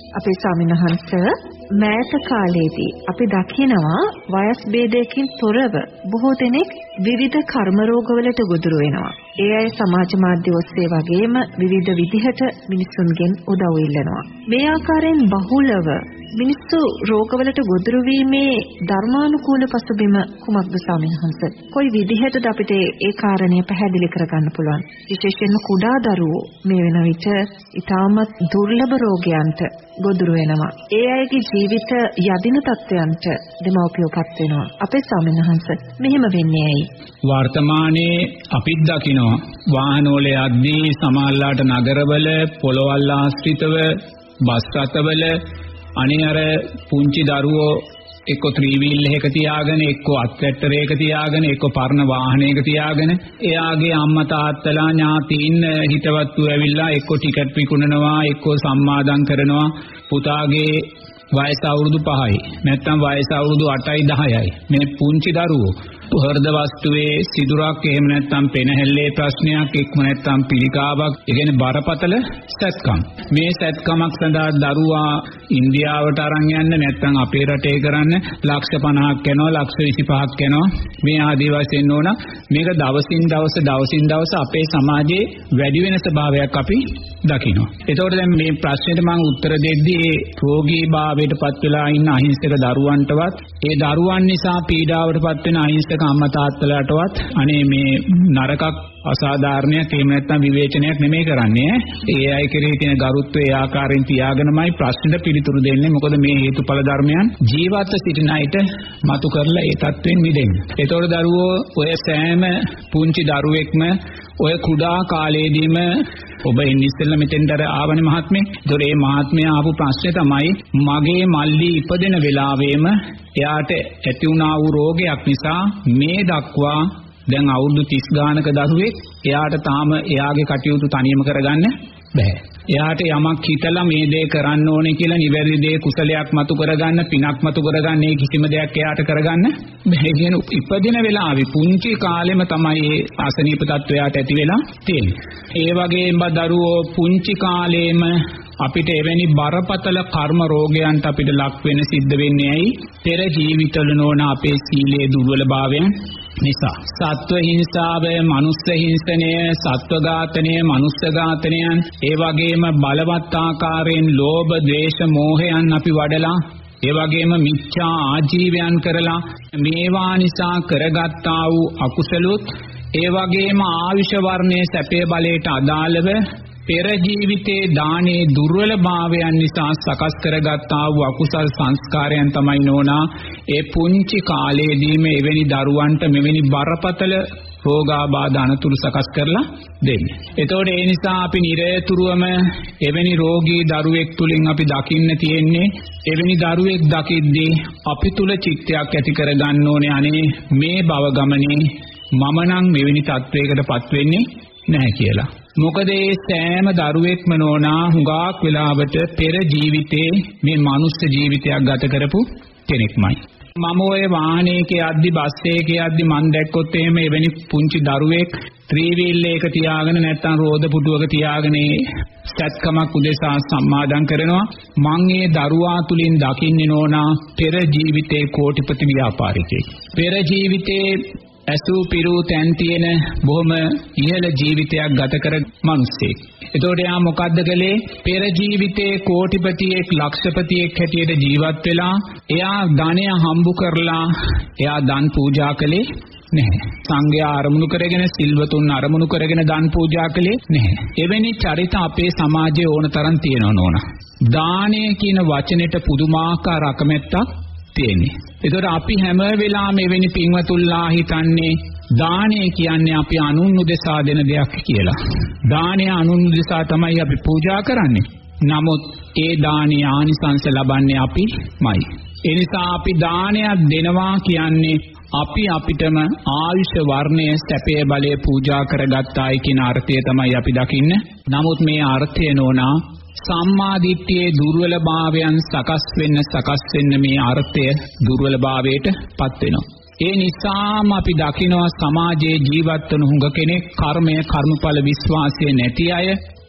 අපේ ස්වාමීන් වහන්සේ මෑත කාලයේදී අපි දකිනවා වයස් භේදයකින් තොරව බොහෝ දෙනෙක් විවිධ කර්ම රෝගවලට ගොදුරු වෙනවා. ඒ අය සමාජ මාධ්‍ය ඔස්සේ වගේම විවිධ විදිහට මිනිසුන්ගෙන් උදව් ඉල්ලනවා. මේ ආකාරයෙන් බහුලව මිනිස්සු රෝගවලට ගොදුරු වීමේ ධර්මානුකූල පසුබිම කුමක්ද ස්වාමීන් වහන්සේ? කොයි විදිහටද අපිට ඒ කාරණය පැහැදිලි කරගන්න පුළුවන්? විශේෂයෙන්ම කුඩා දරුවෝ මේ වෙන විට ඉතාමත් දුර්ලභ රෝගයන්ට ගොදුරු වෙනවා. ඒ අයගේ ජීවිත යදින තත්ත්වයන්ට දෙමව්පියෝපත් වෙනවා. අපේ ස්වාමීන් වහන්සේ මෙහෙම වෙන්නේ ඇයි? වර්තමානයේ අපිත් දකිනවා වාහනවල යද්දී සමහරලාට නගරවල පොළවල් ආශ්‍රිතව බස් රථවල අනේ අර පුංචි දරුවෝ එක්ක ත්‍රිවිල් එකක තියාගෙන එක්ක අත්වැට්ටරයක තියාගෙන එක්ක පරණ වාහනයක තියාගෙන එයාගේ අම්මා තාත්තලා ඥාතීන් හිතවත්තු ඇවිල්ලා එක්ක ටිකට් විකුණනවා එක්ක සම්මාදම් කරනවා පුතාගේ වයස අවුරුදු 5යි නැත්නම් වයස අවුරුදු 8යි 10යි මේ පුංචි දරුවෝ හෘද වස්තුවේ සිදුරක් එහෙම නැත්නම් පෙනහැල්ලේ ප්‍රශ්නයක් එක්ම නැත්නම් පිළිකාවක් ඒ කියන්නේ බරපතල සැත්කම් මේ සැත්කමක් සඳහා දරුවා ඉන්දියාවට අරන් යන්න නැත්නම් අපේ රටේ කරන්න ලක්ෂ 50ක් යනවා ලක්ෂ 25ක් යනවා මේ ආදී වශයෙන් ඕන මේක දවසින් දවස අපේ සමාජයේ වැඩි වෙන ස්වභාවයක් අපි දකිනවා. ඒතකොට දැන් මේ ප්‍රශ්නෙට මම උත්තර දෙද්දී රෝගී භාවයටපත් වෙලා ඉන්න අහිංසක දරුවන්ටවත් ඒ දරුවන් නිසා පීඩාවටපත් වෙන අහිංසක අම්මා තාත්තලාටවත් අනේ මේ නරකක් අසාධාරණයක් එහෙම නැත්නම් විවේචනයක් නෙමෙයි කරන්නේ. ඒ අය කෙරෙහි තියෙන ගරුත්වය ඒ ආකාරයෙන් තියාගෙනමයි ප්‍රශ්නෙට පිළිතුරු දෙන්නේ. මොකද මේ හේතුඵල ධර්මයන් ජීවත්ව සිටින අයට මතු කරලා ඒ තත්වෙන් මිදෙන්න. ඒතකොට දරුවෝ ඔය සෑම පුංචි දරුවෙක්ම ඔය කුඩා කාලයේදීම ඔබ ඉස්සෙල්ලා මෙතෙන්ට ආවනේ මහත්මේ. ඒතකොට මේ මහත්මයා ආපු ප්‍රශ්නේ තමයි මගේ මල්ලි ඉපදෙන වෙලාවෙම එයාට ඇති වුණා වූ රෝගයක් නිසා මේ දක්වා දැන් අවුරුදු 30 ගානක දරුවෙක් එයාට තාම එයාගේ කටයුතු තනියම කරගන්න බෑ. එයාට යමක් හිතලා මේ දේ කරන්න ඕනේ කියලා නිවැරදි දේ කුසලයක් මතු කරගන්න පිනක් මතු කරගන්න ඒ කිසිම දෙයක් එයාට කරගන්න බෑ. කියන ඉපදින වෙලාවේ පුංචි කාලෙම තමයි මේ අසනීප තත්වයට ඇති වෙලා තියෙන්නේ. ඒ වගේම දරුවෝ පුංචි කාලේම අපිට එවැනි බරපතල කර්ම රෝගයන්ට අපිට ලක් වෙන්න සිද්ධ වෙන්නේ ඇයි? පෙර ජීවිතවල නොවන අපේ සීලයේ දුර්වලභාවයන් නිසා. සත්ව හිංසාව, මනුස්ස හිංසනය, සත්ව ඝාතනය, මනුස්ස ඝාතනයන්, ඒ වගේම බලවත් ආකාරයෙන් ලෝභ, ද්වේෂ, මෝහයන් අපි වඩලා ඒ වගේම මිච්ඡා ආජීවයන් කරලා මේවා නිසා කරගත්තා වූ අකුසලොත් ඒ වගේම ආයුෂ වර්ණයේ සැපේ බලයට අදාළව පෙර ජීවිතේ දානේ දුර්වලභාවයන් නිසා සකස් කරගත්තා වූ අකුසල් සංස්කාරයන් තමයි නෝනා ඒ පුංචි කාලයේදීම එවැනි දරුවන්ට මෙවැනි බරපතල රෝගාබාධ අනතුරු සකස් කරලා දෙන්නේ. එතකොට ඒ නිසා අපි නිරතුරුවම එවැනි රෝගී දරුවෙක් තුලින් අපි දකින්න තියෙන්නේ එවැනි දරුවෙක් දකිද්දී අපි තුල චිත්තයක් ඇති කරගන්න ඕනේ අනේ මේ භව ගමනේ මම නම් මෙවැනි තත්වයකටපත් වෙන්නේ නැහැ කියලා. මොකද ඒ සෑම දරුවෙක්ම නෝනා හුඟක් වෙලාවට පෙර ජීවිතේ මේ මනුස්ස ජීවිතයක් ගත කරපු කෙනෙක්මයි. මම ඔය වාහනයක යද්දි බස් එකක යද්දි මන් දැක්කොත් එහෙම එවැනි පුංචි දරුවෙක් ත්‍රිවිල් එක තියාගෙන නැත්නම් රෝද පුටුවක තියාගෙන සත්කමක් උදෙසා සම්මාදම් කරනවා. මං ඒ දරුවා තුලින් දකින්නේ නෝනා පෙර ජීවිතේ කෝටිපති ව්‍යාපාරිකයෙක්. පෙර ජීවිතේ ඇසූ පිරූ තැන් තියෙන බොහොම ඉහළ ජීවිතයක් ගත කර මිනිස්සෙක්. එතකොට යා මොකද්ද කළේ? පෙර ජීවිතේ කෝටිපතියෙක් ලක්ෂපතියෙක් හැටියට ජීවත් වෙලා එයා ධනය හම්බු කරලා එයා දන් පූජා කළේ නැහැ. සංඝයා අරමුණු කරගෙන සිල්වතුන් අරමුණු කරගෙන දන් පූජා කළේ නැහැ. එවැනි චරිත අපේ සමාජයේ ඕන තරම් තියෙනවා නෝනා. දානය කියන වචනෙට පුදුමාකාර අකමැත්තක් තියෙන්නේ. ඒතකොට අපි හැම වෙලාවෙම එවැනි පින්වතුන්ලා හිතන්නේ දානය කියන්නේ අපි අනුන් උදෙසා දෙන දෙයක් කියලා. දානය අනුන් උදෙසා තමයි අපි පූජා කරන්නේ. නමුත් ඒ දානීය ආනිසංස ලබන්නේ අපිමයි. ඒ නිසා අපි දානයක් දෙනවා කියන්නේ අපි අපිටම ආයුෂ වර්ණය සැපේ බලය පූජා කරගත්තායි කියන අර්ථය තමයි අපි දකින්නේ. නමුත් මේ අර්ථය නෝනා සම්මා දිට්ඨියේ දුර්වලභාවයන් සකස් වෙන්න මේ අර්ථය දුර්වලභාවයටපත් වෙනවා. ඒ නිසාම අපි දකිනවා සමාජයේ ජීවත් වන හුඟ කෙනෙක් කර්මය කර්මඵල විශ්වාසය නැති අය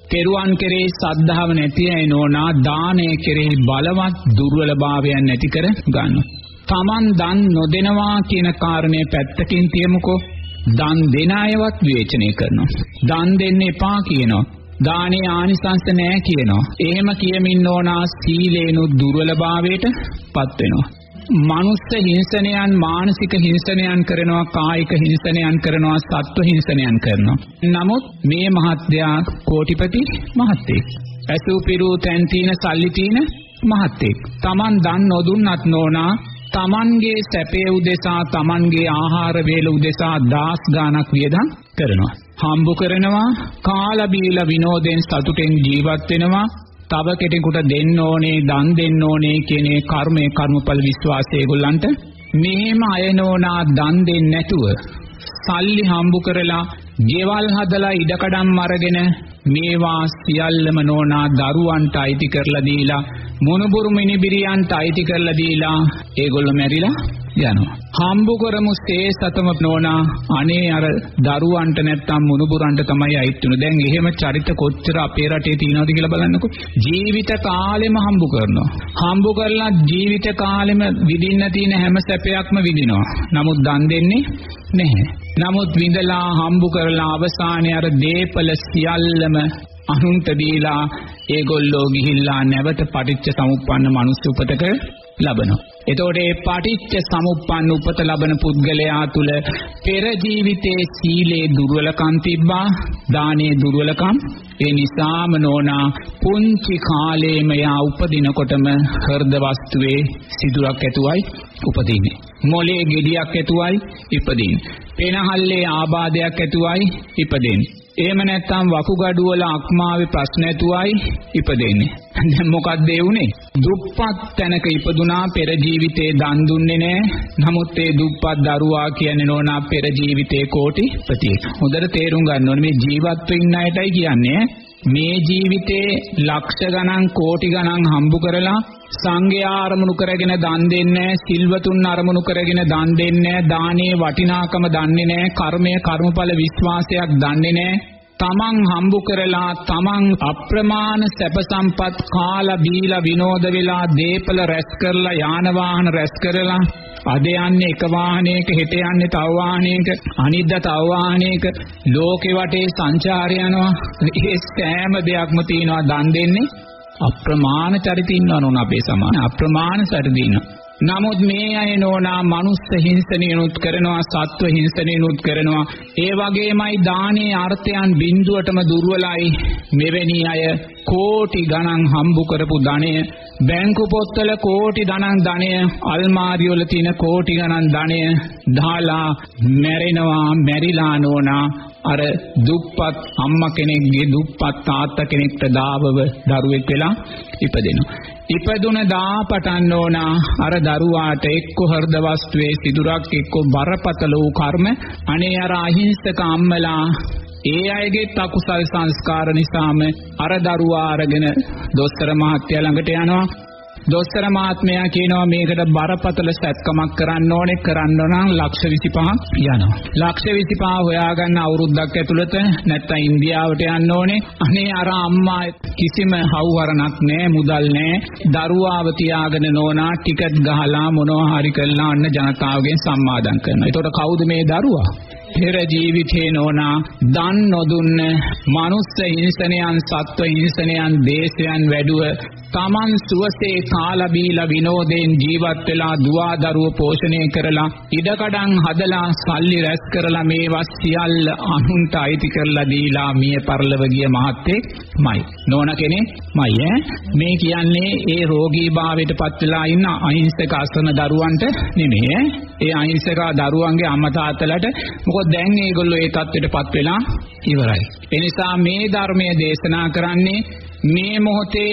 තෙරුවන් කෙරෙහි ශ්‍රද්ධාව නැති අය නෝනා දානය කෙරෙහි බලවත් දුර්වලභාවයන් නැති කර ගන්නවා. Taman දන් නොදෙනවා කියන කාරණේ පැත්තකින් තියමුකෝ. දන් දෙන අයවත් විවේචනය කරනවා. දන් දෙන්න එපා කියනවා. දානේ ආනිසංස නැහැ කියනවා. එහෙම කියමින් නෝනා සීලේනු දුර්වලභාවයට පත් වෙනවා. මනුස්ස හිංසනයන් මානසික හිංසනයන් කරනවා, කායික හිංසනයන් කරනවා, සත්ව හිංසනයන් කරනවා. නමුත් මේ මහත්යා කෝටිපති මහත්තයෙක්. ඇසුපිරු තැන් තියෙන සල්ලි තියෙන මහත්තයෙක්. Taman දන් නොදුන්නත් නෝනා තමන්ගේ සැපේ උදෙසා තමන්ගේ ආහාර වේල උදෙසා දාස් ගානක් වියදම් කරනවා. හම්බු කරනවා, කාලා බීලා විනෝදෙන් සතුටෙන් ජීවත් වෙනවා. තව කෙනෙකුට දෙන්න ඕනේ, දන් දෙන්න ඕනේ කියන කර්මයේ කර්මඵල විශ්වාසය ඒගොල්ලන්ට. මෙහෙම අයනෝනා දන් දෙන්නේ නැතුව සල්ලි හම්බු කරලා ගෙවල් හදලා ඉඩකඩම් අරගෙන මේවා සියල්ලම නෝනා දරුවන්ට අයිති කරලා දීලා මොනුබුරු මිනිබිරියන්ට අයිති කරලා දීලා ඒගොල්ලෝ මැරිලා යනවා. හම්බු කරමු සේසතම නෝනා අනේ අර දරුවන්ට නැත්තම් මොනුබුරන්ට තමයි අයිතිුනේ. දැන් එහෙම චරිත කොච්චර අපේ රටේ තියෙනවද කියලා බලන්නකෝ. ජීවිත කාලෙම හම්බු කරනවා. හම්බු කරලා ජීවිත කාලෙම විඳින්න තියෙන හැම සැපයක්ම විඳිනවා. නමුත් දන් දෙන්නේ නැහැ. නමුත් විඳලා හම්බු කරලා අවසානයේ අර දීපල සියල්ලම අනුන්ට දීලා ඒගොල්ලෝ ගිහිල්ලා නැවත පටිච්ච සමුප්පන්න මනුස්ස උපතක ලබනවා. එතකොට මේ පටිච්ච සමුප්පන්න උපත ලබන පුද්ගලයා තුල පෙර ජීවිතයේ සීලේ දුර්වලකම් තිබ්බා, දානේ දුර්වලකම්. ඒ නිසාම නෝනා පුංචි කාලේම යා උපදිනකොටම හෘද වස්තුවේ සිදුරක් ඇතුවයි උපදින්නේ. මොලේ ගෙඩියක් ඇතුවයි ඉපදින්නේ. පෙනහල්ලේ ආබාධයක් ඇතුවයි ඉපදින්නේ. එහෙම නැත්නම් වකුගඩු වල අක්මාවේ ප්‍රශ්න ඇතුවයි ඉපදෙන්නේ. දැන් මොකක්ද ඒ උනේ? දුප්පත් තැනක ඉපදුනා, පෙර ජීවිතේ දන් දුන්නේ නැහැ. නමුත් ඒ දුප්පත් දරුවා කියන්නේ නෝනා පෙර ජීවිතේ කෝටිපතියෙක්. හොඳට තේරුම් ගන්න ඕනේ මේ ජීවත් වෙන්න අයටයි කියන්නේ. මේ ජීවිතේ ලක්ෂ ගණන් කෝටි ගණන් හම්බු කරලා සංඝයා අරමුණු කරගෙන දන් දෙන්නේ, සිල්වතුන් අරමුණු කරගෙන දන් දෙන්නේ, දානේ වටිනාකම දන්නේ නැහැ, කර්මය කර්මඵල විශ්වාසයක් දන්නේ නැහැ. තමන් හම්බු කරලා තමන් අප්‍රමාණ සැප සම්පත් කාලා බීලා විනෝද වෙලා දීපල රැස් කරලා යාන වාහන රැස් කරලා අද යන්නේ එක වාහනයක, හෙට යන්නේ තව වාහනයක, අනිද්දා තව වාහනයක, ලෝකෙ වටේ සංචාරය යනවා. ඒ සෑම දෙයක්ම තියනවා දන් දෙන්නේ. අප්‍රමාණ චරිත ඉන්නවා නෝන අපේ සමාන. අප්‍රමාණ චරිත ඉන්නවා. නමුත් මේ අය නෝනා මනුස්ස හිංසනයනුත් කරනවා, සත්ව හිංසනයනුත් කරනවා. ඒ වගේමයි දානේ අර්ථයන් බිඳුවටම දුර්වලයි. මෙවැනි අය කෝටි ගණන් හම්බු කරපු ධනය, බැංකු පොත්වල කෝටි ගණන් ධනය, අල්මාරි වල තියෙන කෝටි ගණන් ධනය දාලා මැරෙනවා. මැරිලා නෝනා අර දුප්පත් අම්මා කෙනෙක්ගේ දුප්පත් තාත්තා කෙනෙක්ට දාවව දරුවෙක් වෙලා ඉපදෙනවා. ඉපදුන දා පටන් ඕනා අර දරුවාට එක්ක හෘද වස්තුවේ සිදුරක්, එක්ක බරපතල වූ කර්ම. අනේ අර අහිංසක අම්මලා ඒ අයගේ අකුසල් සංස්කාර නිසාම අර දරුවා අරගෙන දොස්තර මහත්තයා ළඟට යනවා. දොස්තර මහත්මයා කියනවා මේකට බරපතල සැත්කමක් කරන්න ඕනේ, කරන්න නම් ලක්ෂ 25ක් යනවා. ලක්ෂ 25 හොයාගන්න අවුරුද්දක් ඇතුළත නැත්තම් ඉන්දියාවට යන්න ඕනේ. අනේ අර අම්මා කිසිම හවුහරණක් නැහැ, මුදල් නැහැ. දරුවාව තියාගෙන නෝනා ටිකට් ගහලා මොනවා හරි කරලා අන්න ජනතාවගෙන් සම්මාදම් කරනවා. ඒතකොට කවුද මේ දරුවා? පෙර ජීවිතේ නෝනා දන් නොදුන්න මනුස්ස හිංසනයන්, සත්ව හිංසනයන්, දේශයන් වැඩුව තමන් සුවසේ කාලා බීලා විනෝදයෙන් ජීවත් වෙලා දුවා දරුවෝ පෝෂණය කරලා ඉඩකඩම් හදලා සල්ලි රැස් කරලා මේවා සියල්ල අනුන්ට අයිති කරලා දීලා මිය පරලව ගිය මහත්තයෙක්මයි. නෝන කෙනෙක්මයි. මේ කියන්නේ ඒ රෝගීභාවයට පත් වෙලා ඉන්න අහිංසක අසරණ දරුවන්ට නෙමෙයි. ඒ අහිංසක දරුවන්ගේ අම්මා තාත්තලාට. මොකද දැන් මේගොල්ලෝ ඒ තත්ත්වයට පත් වෙලා ඉවරයි. ඒ නිසා මේ ධර්මයේ දේශනා කරන්නේ මේ මොහොතේ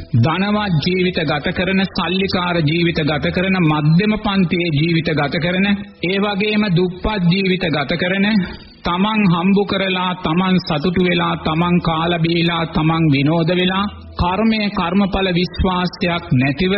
ධනවත් ජීවිත ගත කරන, සල්ලිකාර ජීවිත ගත කරන, මධ්‍යම පන්තියේ ජීවිත ගත කරන, ඒ වගේම දුප්පත් ජීවිත ගත කරන, තමන් හම්බු කරලා තමන් සතුටු වෙලා තමන් කාලා බීලා තමන් විනෝද වෙලා කර්මයේ කර්මඵල විශ්වාසයක් නැතිව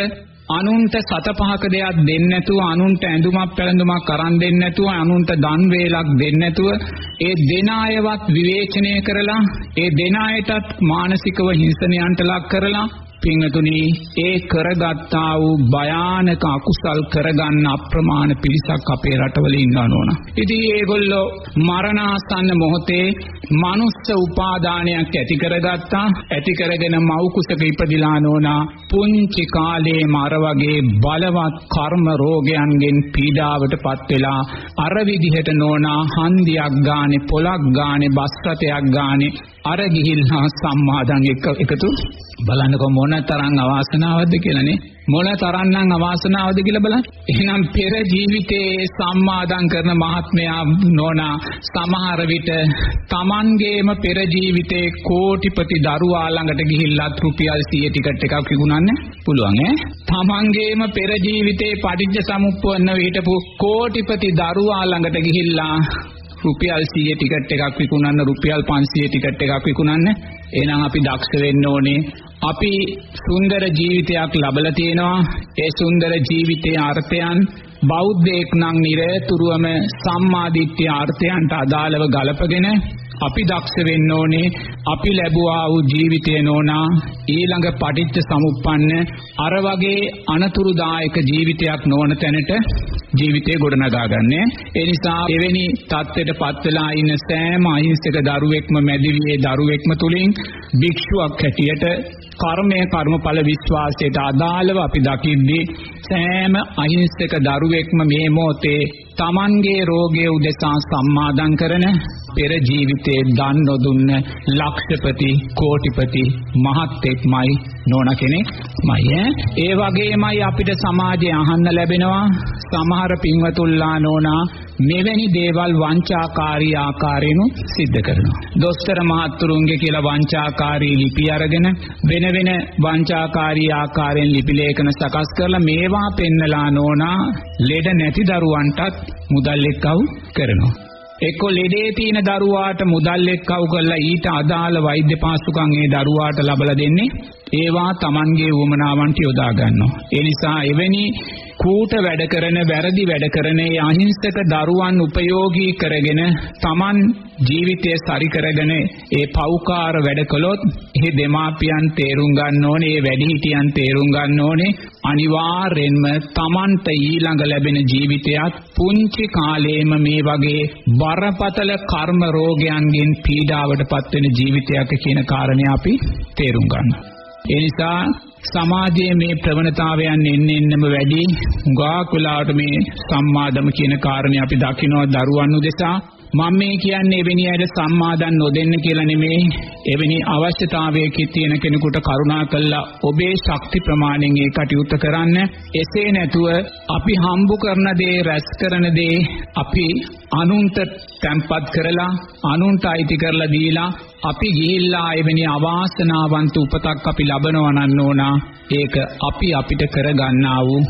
අනුන්ට සත පහක දෙයක් දෙන්නේ නැතුව, අනුන්ට ඇඳුමක් පැළඳුමක් කරන් දෙන්නේ නැතුව, අනුන්ට දන් වේලක් දෙන්නේ නැතුව, ඒ දෙන අයවත් විවේචනය කරලා, ඒ දෙන අයටත් මානසිකව හිංසනයන්ට ලක් කරලා, පින්තුනි ඒ කරගත්තා වූ භයානක අකුසල් කරගන්න අප්‍රමාණ පිරිසක් අපේ රටවල ඉන්නවා නෝනා. ඉතින් ඒගොල්ලෝ මරණාසන්න මොහොතේ මනුස්ස උපාදානයක් ඇති කරගත්තා. ඇති කරගෙන මව් කුසක ඉපදිලා නෝනා පුංචි කාලේ මර වගේ බලවත් කර්ම රෝගයන්ගෙන් පීඩාවටපත් වෙලා අර විදිහට නෝනා හන්දියක් ගානේ, පොලක් ගානේ, බස් රථයක් ගානේ අර ගිහිල්ලා සම්මාදන් එකතු බලන්නකො මොන තරම් අවාසනාවක්ද කියලානේ. මොන තරම්නම් අවාසනාවක්ද කියලා බලන්න. එහෙනම් පෙර ජීවිතේ සම්මාදන් කරන මහත්මයා නෝනා සමහර විට Tamanගේම පෙර ජීවිතේ කෝටිපති දරුවා ළඟට ගිහිල්ලා රුපියල් 100 ටිකට් එකක් විකුණන්න පුළුවන් ඈ. Tamanගේම පෙර ජීවිතේ පටිච්ච සමුප්පන්න හිටපු කෝටිපති දරුවා ළඟට ගිහිල්ලා රුපියල් 100 ටිකට් එකක් විකුණන්න, රුපියල් 500 ටිකට් එකක් විකුණන්න. එහෙනම් අපි දක්ෂ වෙන්න ඕනේ. අපි සුන්දර ජීවිතයක් ලබලා තියෙනවා. ඒ සුන්දර ජීවිතයේ අර්ථයන් බෞද්ධයෙක් නම් නිරතුරුවම සම්මාදිට්ඨිය අර්ථයන්ට අදාළව ගලපගෙන අපි දක්ෂ වෙන්න ඕනේ. අපි ලැබුවා වූ ජීවිතය නෝනා ඊළඟ පටිච්ච සමුප්පන්න අර වගේ අනතුරුදායක ජීවිතයක් නොවන තැනට ජීවිතේ ගොඩනගා ගන්න. ඒ නිසා එවැනි தත්ත්වයට පත් වෙලා ඉන්න සෑම අහිංසක දරුවෙක්ම, මැදිවියේ දරුවෙක්ම තුලින් භික්ෂුවක් හැටියට කර්මය, කර්මඵල විශ්වාසයට අදාළව අපි දකිද්දී සෑම අහිංසක දරුවෙක්ම මේ මොහොතේ Tamanගේ රෝගය උදෙසා සම්මාදන් කරන පෙර ජීවිතේ දන් නොදුන්න ලක්ෂපති, කෝටිපති මහත්ෙක්මයි නෝනා කෙනෙක්මයි. ඒ වගේමයි අපිට සමාජයේ අහන්න ලැබෙනවා සමහර පින්වතුන්ලා නෝනා මෙවැනි දේවල් වංචාකාරී ආකාරයෙන් සිද්ධ කරනවා. දොස්තර මහත්තුරුන්ගේ කියලා වංචාකාරී ලිපි අරගෙන වෙන වෙන වංචාකාරී ආකාරයෙන් ලිපි ලේඛන සකස් කරලා මේවා පෙන්නලා නෝනා ලෙඩ නැති දරුවන්ටත් මුදල් එක්කව කරනවා. එක්ක ලෙඩේ තියෙන දරුවාට මුදල් එක්කව කරලා ඊට අදාළ වෛද්‍ය පාසුකම් ඒ දරුවාට ලබලා දෙන්නේ. ඒවා Tamanගේ උවමනාවන්ට යොදා ගන්නවා. ඒ නිසා එවැනි කූට වැඩ කරන, වැරදි වැඩ කරන අහිංසක දරුවන් උපයෝගී කරගෙන Taman ජීවිතය සරි කරගෙන ඒ පෞකාර වැඩ කළොත් ඒ දෙමාපියන් තේරුම් ගන්න ඕනේ, ඒ වැඩිහිටියන් තේරුම් ගන්න ඕනේ අනිවාර්යෙන්ම Tamanට ඊළඟ ලැබෙන ජීවිතයත් පුංචි කාලේම මේ වගේ බරපතල කර්ම රෝගයන්ගෙන් පීඩාවටපත් වෙන ජීවිතයක් කියන කාරණේ අපි තේරුම් ගන්න. ඒ නිසා සමාජයේ මේ ප්‍රවණතාවයන් එන්නෙම වැඩි. උගාක් වෙලාවට මේ සම්මාදම කියන කාරණේ අපි දකිනවා දරුවන් උදෙසා. මම මේ කියන්නේ එවැනි අයට සම්මාදන් නොදෙන්න කියලා නෙමෙයි. එවැනි අවශ්‍යතාවයක තියෙන කෙනෙකුට කරුණා කළා ඔබේ ශක්ති ප්‍රමාණයෙන් ඒ කටයුත්ත කරන්න. එසේ නැතුව අපි හම්බු කරන දේ, රැස් කරන දේ අපි අනුන්ට තැන්පත් කරලා, අනුන්ට අයිති කරලා දීලා අපි ගිහිල්ලා එවැනි අවාසනාවන්ත උපතක් අපි ලබනවා නම් ඕනා. ඒක අපි අපිට කරගන්නා වූ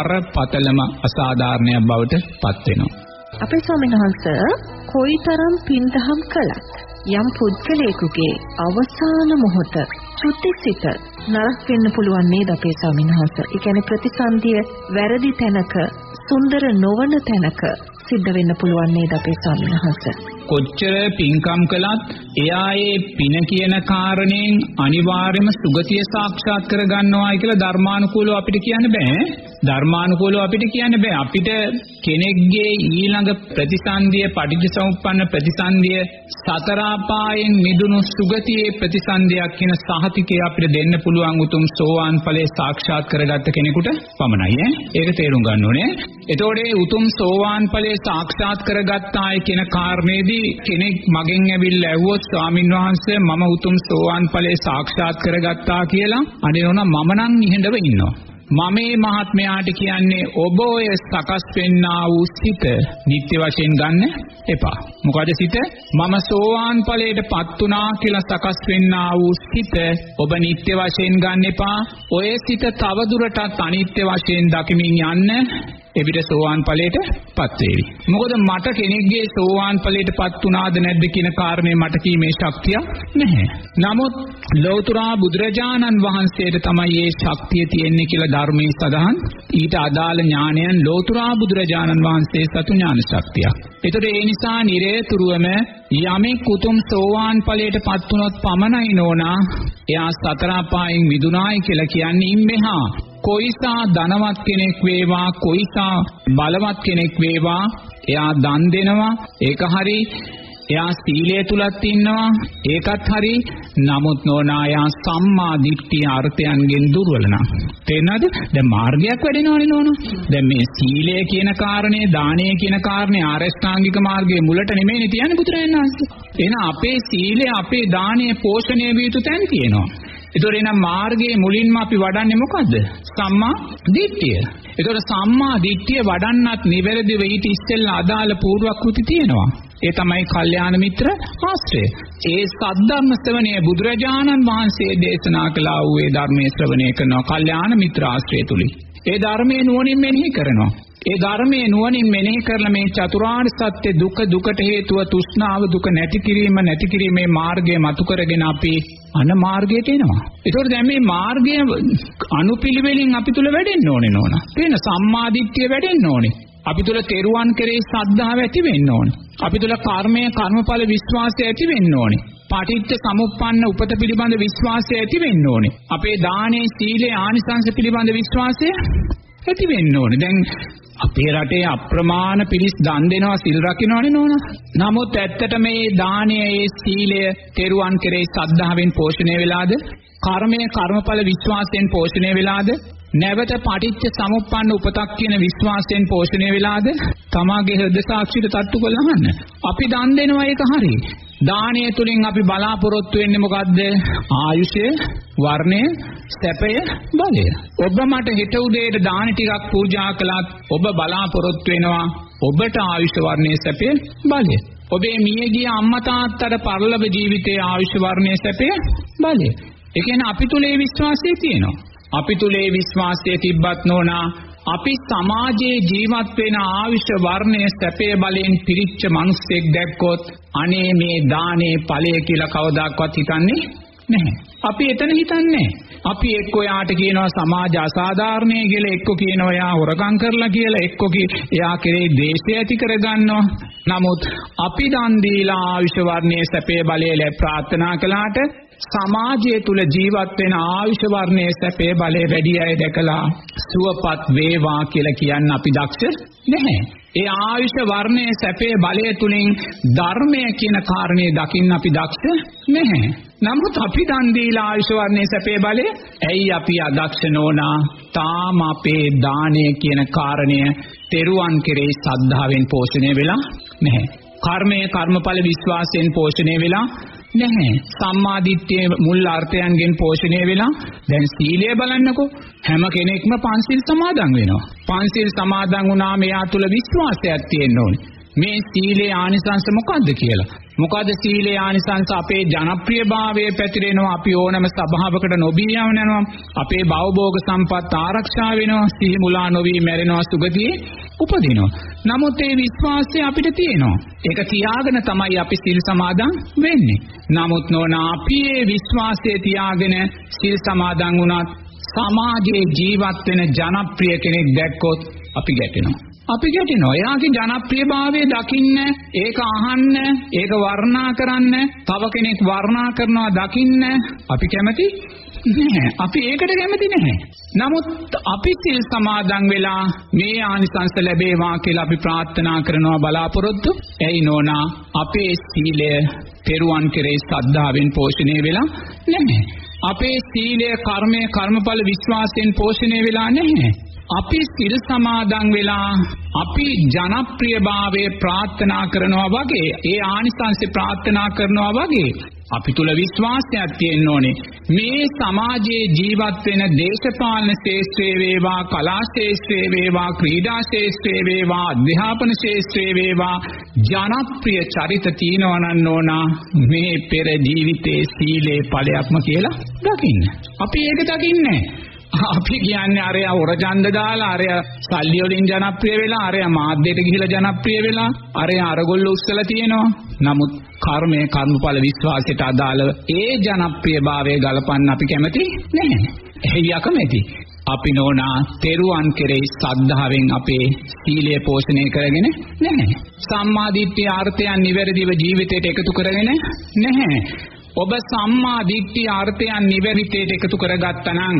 බරපතලම අසාධාරණයක් බවට පත් වෙනවා. අපේ ස්වාමීන් වහන්සේ කොයිතරම් පින්දහම් කළත් යම් පුද්ගලයෙකුගේ අවසාන මොහොත චුතිසිත නරක වෙන්න පුළුවන් නේද අපේ ස්වාමීන් වහන්සේ? ඒ කියන්නේ ප්‍රතිසන්දිය වැරදි තැනක, සුන්දර නොවන තැනක සිද්ධ වෙන්න පුළුවන් නේද අපේ ස්වාමීන් වහන්සේ? කොච්චර පින්කම් කළත් එයා ඒ පින කියන කාරණයෙන් අනිවාර්යයෙන්ම සුගතිය සාක්ෂාත් කර ගන්නවායි කියලා ධර්මානුකූලව අපිට කියන්න බෑ. ධර්මානුකූලව අපිට කියන්න බෑ. අපිට කෙනෙක්ගේ ඊළඟ ප්‍රතිසන්දිය, පටිච්චසමුප්පන්න ප්‍රතිසන්දිය, සතර අපායෙන් මිදුණු සුගතියේ ප්‍රතිසන්දියක් කියන සහතිකය අපිට දෙන්න පුළුවන් උතුම් සෝවාන් ඵලයේ සාක්ෂාත් කරගත්ත කෙනෙකුට පමණයි. ඒක තේරුම් ගන්න ඕනේ. එතකොට ඒ උතුම් සෝවාන් ඵලයේ සාක්ෂාත් කරගත්තාය කියන කාරණේදී කෙනෙක් මගෙන් ඇවිල්ලා ඇහුවොත් ස්වාමින් වහන්සේ මම උතුම් සෝවාන් ඵලයේ සාක්ෂාත් කරගත්තා කියලා අනේ නෝනා මම නම් නිහඬව ඉන්නවා. මම මේ මහත්මයාට කියන්නේ ඔබ ඔය සකස් වෙන්නා වූ සිත නිත්‍ය වශයෙන් ගන්න එපා. මොකද සිත මම සෝවාන් ඵලයටපත් වුණා කියලා සකස් වෙන්නා වූ සිත ඔබ නිත්‍ය වශයෙන් ගන්න එපා. ඔය සිත තවදුරටත් අනිත්‍ය වශයෙන් දකිමින් යන්න. එවිට සෝවාන් ඵලයටපත් වේවි. මොකද මට කෙනෙක්ගේ සෝවාන් ඵලයටපත් වුණාද නැද්ද කියන කාරණේ මට කීමේ ශක්තිය නැහැ. නමුත් ලෞතර බුදුරජාණන් වහන්සේට තමයි මේ ශක්තිය තියෙන්නේ කියලා ධර්මයේ සඳහන්. ඊට අදාළ ඥානයන් ලෞතර බුදුරජාණන් වහන්සේ සතු ඥාන ශක්තියක්. ඒතර ඒ නිසා නිරේතුරුවම යමෙක් උතුම් සෝවාන් ඵලයටපත් වුණොත් පමණයි නෝනා එයා සතර අපායෙන් මිදුණායි කියලා කියන්නේ ඉම්මෙහා කොයිසා ධනවත් කෙනෙක් වේවා කොයිසා බලවත් කෙනෙක් වේවා එයා දන් දෙනවා ඒක හරි එයා සීලය තුලත් ඉන්නවා ඒකත් හරි නමුත් නෝනා එයා සම්මා දිට්ඨිය අර්ථයන්ගෙන් දුර්වල නම් තේරෙනවද දැන් මාර්ගයක් වැඩෙනවනේ නෝනා දැන් මේ සීලය කියන කාරණේ දානය කියන කාරණේ ආරෂ්ඨාංගික මාර්ගයේ මුලට නෙමෙයිනේ තියන්නේ බුදුරජාණන් වහන්සේ එහෙනම් අපේ සීලය අපේ දානය පෝෂණය විය යුතු තැන් තියෙනවා ඒතොර එනම් මාර්ගයේ මුලින්ම අපි වඩන්නේ මොකද්ද? සම්මා දිට්ඨිය. ඒතොර සම්මා දිට්ඨිය වඩන්නත් නිවැරදිව ඊට ඉස්සෙල්ලා අදාළ පූර්වක්‍ෘති තියෙනවා. ඒ තමයි කල්යාණ මිත්‍ර ආශ්‍රය. ඒ සද්ධර්ම ශ්‍රවණය බුදුරජාණන් වහන්සේ දේශනා කළා වූ ඒ ධර්මයේ ශ්‍රවණය කරනවා කල්යාණ මිත්‍ර ආශ්‍රය තුලින්. ඒ ධර්මයේ නුවණින් මෙනෙහි කරනවා. ඒ ධර්මයේ නුවණින් මෙනෙහි කරලා මේ චතුරාර්ය සත්‍ය දුකට හේතුව තෘෂ්ණාව දුක නැති කිරීමේ මාර්ගය මතු කරගෙන අපි අන මාර්ගයට එනවා. ඒතකොට දැන් මේ මාර්ගය අනුපිළිවෙලින් අපි තුල වැඩෙන්න ඕනේ නෝනා. තේන සම්මාදිට්ඨිය වැඩෙන්න ඕනේ. අපි තුල තෙරුවන් කෙරෙහි ශ්‍රද්ධාව ඇති වෙන්න ඕනේ. අපි තුල කර්මඵල විශ්වාසය ඇති වෙන්න ඕනේ. පාටිච්ච සමුප්පන්න උපත පිළිබඳ විශ්වාසය ඇති වෙන්න ඕනේ. අපේ දානේ සීලේ ආනිසංස පිළිබඳ විශ්වාසය ඇති වෙන්න ඕනේ. දැන් අපේ රටේ අප්‍රමාණ පිරිස් දන් දෙනවා සිල් රකින්නවනේ නෝනා. නමුත් ඇත්තට මේ දානය ඒ සීලය තෙරුවන් කෙරෙහි ශ්‍රද්ධාවෙන් පෝෂණය වෙලාද? කර්මඵල විශ්වාසයෙන් පෝෂණය වෙලාද? නැවත පටිච්ච සමුප්පන්න උපතක් කියන විශ්වාසයෙන් පෝෂණය වෙලාද? තමාගේ හෘද සාක්ෂියට තට්ටු කරලා අහන්න. අපි දන් දෙනවා ඒක හරි. දානය තුලින් අපි බලාපොරොත්තු වෙන්නේ මොකද්ද? ආයුෂය, වර්ණය, සැපය, බලය. ඔබ මට හිත උදේට දාන ටිකක් පූජා කළත් ඔබ බලාපොරොත්තු වෙනවා ඔබට ආයුෂ, වර්ණය, සැපය, බලය. ඔබේ මියගිය අම්මා තාත්තට පරලොව ජීවිතයේ ආයුෂ, වර්ණය, සැපය, බලය. ඒ කියන්නේ අපි තුලේ විශ්වාසය තියෙනවා. අපි තුලේ විශ්වාසය තිබ්බත් නෝනා අපි සමාජයේ ජීවත් වෙන ආයුෂ, වර්ණය, සැපය, බලයෙන් පිරිච්ච මිනිස්සෙක් දැක්කොත් අනේ මේ දානේ ඵලය කියලා කවදාවත් හිතන්නේ නැහැ. අපි එතන හිතන්නේ අපි එක්ක යාට කියනවා සමාජ අසාධාරණයි කියලා එක්ක කියනවා යා හොරකම් කරලා කියලා එක්ක එයා කෙරේ ද්වේෂය ඇති කරගන්නවා. නමුත් අපි දන් දීලා ආයුෂ, වර්ණය, සැපය, බලය ප්‍රාර්ථනා කළාට සමාජය තුල ජීවත් වෙන ආයුෂ, වර්ණය, සැපය, බලය වැඩි අය දැකලා සුවපත් වේවා කියලා කියන්න අපි දක්ෂ නැහැ. ඒ ආයුෂ, වර්ණය, සැපය, බලය තුලින් ධර්මය කියන කාරණේ දකින්න අපි දක්ෂ නැහැ. නමුත් අපි දන් දීලා ආයුෂ, වර්ණය, සැපය, බලය ඇයි අපි අදක්ෂ නෝනා? තාම අපේ දානය කියන කාරණය තෙරුවන් කෙරෙහි ශ්‍රද්ධාවෙන් පෝෂණය වෙලා නැහැ. කර්මඵල විශ්වාසයෙන් පෝෂණය වෙලා නැහැ. සම්මා දිට්ඨියේ මුල් අර්ථයන්ගෙන් පෝෂණය වෙලා දැන් සීලය බලන්නකෝ හැම කෙනෙක්ම පන්සිල් සමාදන් වෙනවා. පන්සිල් සමාදන් වුණාම එයා තුල විශ්වාසයක් තියෙන්න ඕනේ. මේ සීලේ ආනිසංස මොකද්ද කියලා. මොකද සීලේ ආනිසංස අපේ ජනප්‍රියභාවය පැතිරෙනවා. අපි ඕනම සභාවකට නොබී යවනවා. අපේ භවභෝග සම්පත් ආරක්ෂා වෙනවා. සිහි මුලා නොවි මැරෙනවා සුගතියේ උපදිනවා. නමුත් ඒ විශ්වාසය අපිට තියෙනවා. ඒක තියාගෙන තමයි අපි සීල් සමාදන් වෙන්නේ. නමුත් නෝනා අපි ඒ විශ්වාසය තියාගෙන සීල් සමාදන් වුණත් සමාජයේ ජීවත් වෙන ජනප්‍රිය කෙනෙක් දැක්කොත් අපි ගැටෙනවා. එයාගේ ජනප්‍රියභාවය දකින්න, ඒක අහන්න, ඒක වර්ණනා කරන්න, තව කෙනෙක් වර්ණනා කරනවා දකින්න අපි කැමති නැහැ. අපි ඒකට කැමති නැහැ. නමුත් අපි සිල් සමාදන් වෙලා මේ ආනිසංස ලැබේවා කියලා අපි ප්‍රාර්ථනා කරනවා බලාපොරොත්තු. ඇයි නෝනා අපේ සීලය තෙරුවන් කෙරෙහි ශ්‍රද්ධාවෙන් පෝෂණය වෙලා නැහැ. අපේ සීලය කර්මඵල විශ්වාසයෙන් පෝෂණය වෙලා නැහැ. අපි සිල් සමාදන් වෙලා අපි ජනප්‍රියභාවය ප්‍රාර්ථනා කරනවා වගේ ඒ ආනිසංස ප්‍රාර්ථනා කරනවා වගේ අපි තුල විශ්වාසයක් තියෙන්න ඕනේ. මේ සමාජයේ ජීවත් වෙන දේශපාලන ශාස්ත්‍රයේ වේවා, කලා ශාස්ත්‍රයේ වේවා, ක්‍රීඩා ශාස්ත්‍රයේ වේවා, අධ්‍යාපන ශාස්ත්‍රයේ වේවා ජනප්‍රිය චරිත තියෙනවා නම් නෝනා මේ පෙර ජීවිතයේ සීලේ ඵලයක්ම කියලා දකින්න. අපි ඒක දකින්නේ අපි කියන්නේ අරයා හොරචන්ද දාලා අරයා සල්ලි වලින් ජනප්‍රිය වෙලා අරයා මාධ්‍යයට ගිහිලා ජනප්‍රිය වෙලා අරයා අරගොල්ලෝ උස්සලා තියෙනවා. නමුත් කර්මයේ කර්මඵල විශ්වාසයට අදාළව ඒ ජනප්‍රියභාවය ගලපන්න අපි කැමති නැහැ. එහි අකමැති. අපි නෝනා තෙරුවන් කෙරෙහි ශ්‍රද්ධාවෙන් අපේ සීලය පෝෂණය කරගෙන නැහැ. සම්මා දිට්ඨිය අර්ථයන් නිවැරදිව ජීවිතයට එකතු කරගෙන නැහැ. ඔබ සම්මා දිට්ඨිය අර්ථයන් නිවැරදිව එකතු කරගත්තා නම්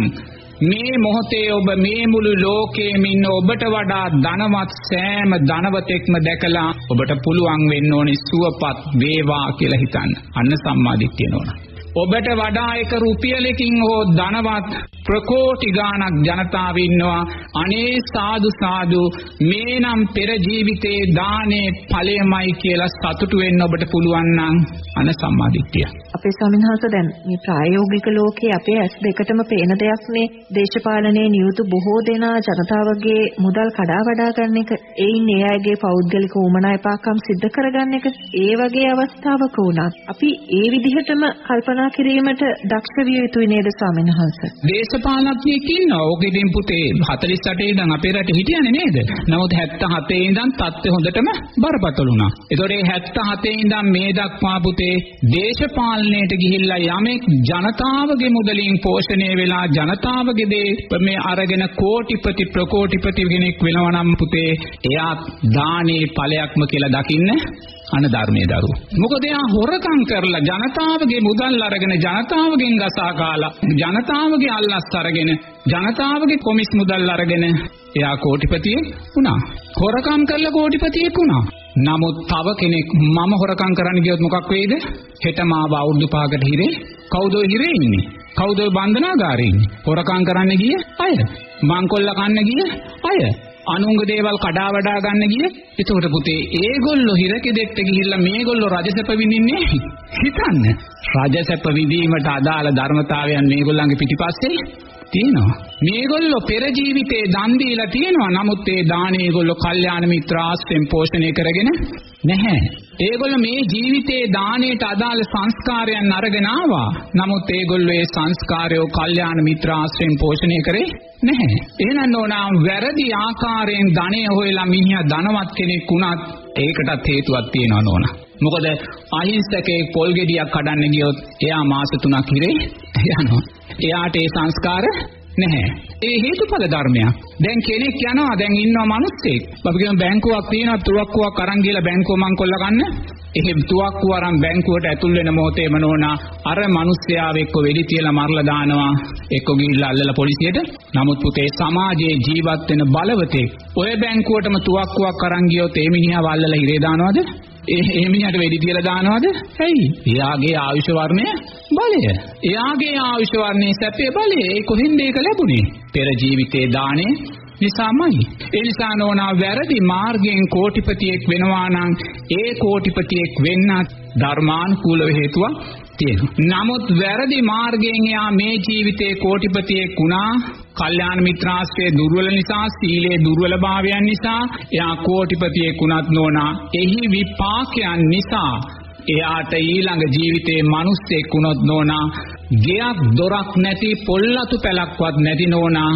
මේ මොහොතේ ඔබ මේ මුළු ලෝකෙම ඉන්න ඔබට වඩා ධනවත් සෑම ධනවතෙක්ම දැකලා ඔබට පුළුවන් වෙන්න ඕනේ සුවපත් වේවා කියලා හිතන්න. අන්න සම්මා දිට්ඨිය නෝනා. ඔබට වඩා එක රුපියලකින් හෝ ධනවත් ප්‍රකෝටි ගාණක් ජනතාව ඉන්නවා. අනේ සාදු සාදු මේනම් පෙර ජීවිතේ දානේ ඵලයමයි කියලා සතුටු වෙන්න ඔබට පුළුවන් නම් අන සම්මාදිට්ඨිය. අපේ ස්වාමීන් වහන්සේ දැන් මේ ප්‍රායෝගික ලෝකයේ අපේ ඇස් දෙකටම පේන දෙයක් මේ දේශපාලනයේ නියුතු බොහෝ දෙනා ජනතාවගේ මුදල් කඩා වඩා ගන්න එක, ඒයින් ඒ අයගේ පෞද්ගලික උමනා එපාකම් සිද්ධ කරගන්න එක. ඒ වගේ අවස්ථාවක වුණත් අපි ඒ විදිහටම කල්පනා කිරීමට දක්ෂ විය යුතුයි නේද ස්වාමීන් වහන්සේ? දේශපාලනඥයෙක් ඉන්නවා. ඕකෙදින් පුතේ 48 ඉඳන් අපේ රටේ හිටියනේ නේද? නමුත් 77 ඉඳන් තත්ත්වය හොඳටම බරපතල වුණා. ඒතකොට මේ 77 ඉඳන් මේ දක්වා පුතේ දේශපාලනයට ගිහිල්ලා යමෙක් ජනතාවගේ මුදලින් පෝෂණය වෙලා ජනතාවගේ දේ මේ අරගෙන කෝටිපති ප්‍රකෝටිපති කෙනෙක් වෙනවා නම් පුතේ එයා දානේ ඵලයක්ම කියලා දකින්න අන ධර්මයේ දරුවෝ. මොකද එයා හොරකම් කරලා ජනතාවගේ මුදල් අරගෙන ජනතාවගෙන් ගසා කාලා ජනතාවගේ අල්ලස් අරගෙන ජනතාවගේ කොමිස් මුදල් අරගෙන එයා කෝටිපතියෙක් වුණා. හොරකම් කරලා කෝටිපතියෙක් වුණා. නමුත් තව කෙනෙක් මම හොරකම් කරන්න ගියොත් මොකක් වෙයිද? හෙට මාව අවුරුදු 5කට හිරේ. කවුද හිරේ ඉන්නේ? කවුද බන්ධනාගාරේ ඉන්නේ? හොරකම් කරන්න ගිය අය. මංකොල්ල කන්න ගිය අය. අනුංග දේවල් කඩා වඩා ගන්න ගිය. එතකොට පුතේ ඒගොල්ලෝ හිරකෙදෙක්ට ගිහිල්ලා මේගොල්ලෝ රජසැප විඳින්නේ හිතන්න. රජසැප විඳීමට අදාළ ධර්මතාවයන් මේගොල්ලන්ගේ පිටිපස්සේ තියෙනවා. මේගොල්ලෝ පෙර ජීවිතේ දන් දීලා තියෙනවා. නමුත් ඒ දානේ ඒගොල්ලෝ කල්යාණ මිත්‍ර ආශ්‍රයෙන් පෝෂණය කරගෙන නැහැ. ඒගොල්ලෝ මේ ජීවිතේ දාණයට අදාළ සංස්කාරයන් අරගෙන ආවා. නමුත් ඒගොල්ලෝ ඒ සංස්කාරයෝ කල්යාණ මිත්‍ර ආශ්‍රයෙන් පෝෂණය කරේ නැහැ. එහෙනම් නෝනා වැරදි ආකාරයෙන් ධනෙ හොයලා මිනිහා ධනවත් කෙනෙක් වුණත් ඒකටත් හේතුවක් තියෙනවා නෝනා. මොකද අහිංසකේ පොල් ගෙඩියක් කඩන්න ගියොත් එයා මාස 3ක් හිරේ යනවා. එයාට ඒ සංස්කාර නැහැ. ඒ හේතුඵල ධර්මයක්. දැන් කෙනෙක් යනවා, දැන් ඉන්නවා මිනිස්සෙක්. අපි කියන බැංකුවක් තියෙනවා, තුවක්කුවක් අරන් ගිහලා බැංකුව මංකොල්ල ගන්න. එහෙම තුවක්කුව අරන් බැංකුවට ඇතුල් වෙන මොහොතේම නෝනා අර මිනිස්යාව එක්ක වෙඩි තියලා මරලා දානවා, එක්ක ගිහිල්ලා අල්ලලා පොලිසියට. නමුත් පුතේ සමාජයේ ජීවත් වෙන බලවතෙක් ඔය බැංකුවටම තුවක්කුවක් අරන් ගියොත් ඒ මිනිහාව අල්ලලා ඉරේ දානවද? ඒ මිනිහට වෙඩි තියලා දානවද? ඇයි? එයාගේ ආයුෂ වර්ණය බලය. එයාගේ ආයුෂ වර්ණයේ සැපේ බලය. ඒ කොහෙන්ද ඒක ලැබුණේ? පෙර ජීවිතේ දානේ නිසාමයි. ඒ නිසා නෝනා වැරදි මාර්ගයෙන් කෝටිපතියෙක් වෙනවා නම් ඒ කෝටිපතියෙක් වෙන්නත් ධර්මානුකූල හේතුවක් තියෙනවා. නමුත් වැරදි මාර්ගයෙන් යා මේ ජීවිතේ කෝටිපතියෙක් වුණා. කල්යාණ මිත්‍රාශ්‍රයේ දුර්වල නිසා, සීලේ දුර්වලභාවයන් නිසා එයා කෝටිපතියෙක් වුණත් නෝනා එහි විපාකයන් නිසා එයාට ඊළඟ ජීවිතේ මිනිස්සෙක් වුණොත් නෝනා ගෙයක් දොරක් නැති පොල්ලතු පැලක්වත් නැති නෝනා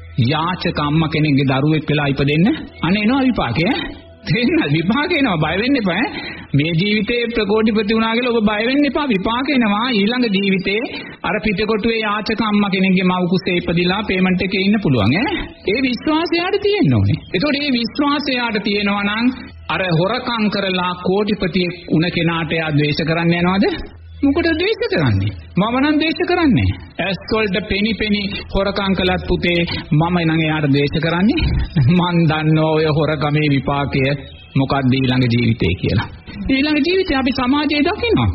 යාචක අම්මා කෙනෙක්ගේ දරුවෙක් වෙලා ඉපදෙන්න අනේ එනවා විපාකය. තේරෙනවද? විපාකේ එනවා, බය වෙන්න එපා. මේ ජීවිතේ ප්‍රකෝටිපති වුණා කියලා ඔබ බය වෙන්න එපා. විපාකේ එනවා ඊළඟ ජීවිතේ අර පිටකොටුවේ යාචක අම්මා කෙනෙක්ගේ මව් කුසේ ඉපදිලා පේමන්ට් එකේ ඉන්න පුළුවන් ඈ. ඒ විශ්වාසය යාට තියෙන්න ඕනේ. ඒතකොට මේ විශ්වාසය යාට තියෙනවා නම් අර හොරකම් කරලා කෝටිපතියෙක් උණ කෙනාට යා ද්වේෂ කරන්න යනවද? මොකටද ද්වේෂ කරන්නේ? මම නම් ද්වේෂ කරන්නේ. ඇස් වලට පෙනි හොරකම් කළත් පුතේ මම නම් එයාට ද්වේෂ කරන්නේ. මන් දන්නෝ ඔය හොරකමේ විපාකය මොකක්ද ඊළඟ ජීවිතේ කියලා. ඊළඟ ජීවිතේ අපි සමාජයේ දකිනවා.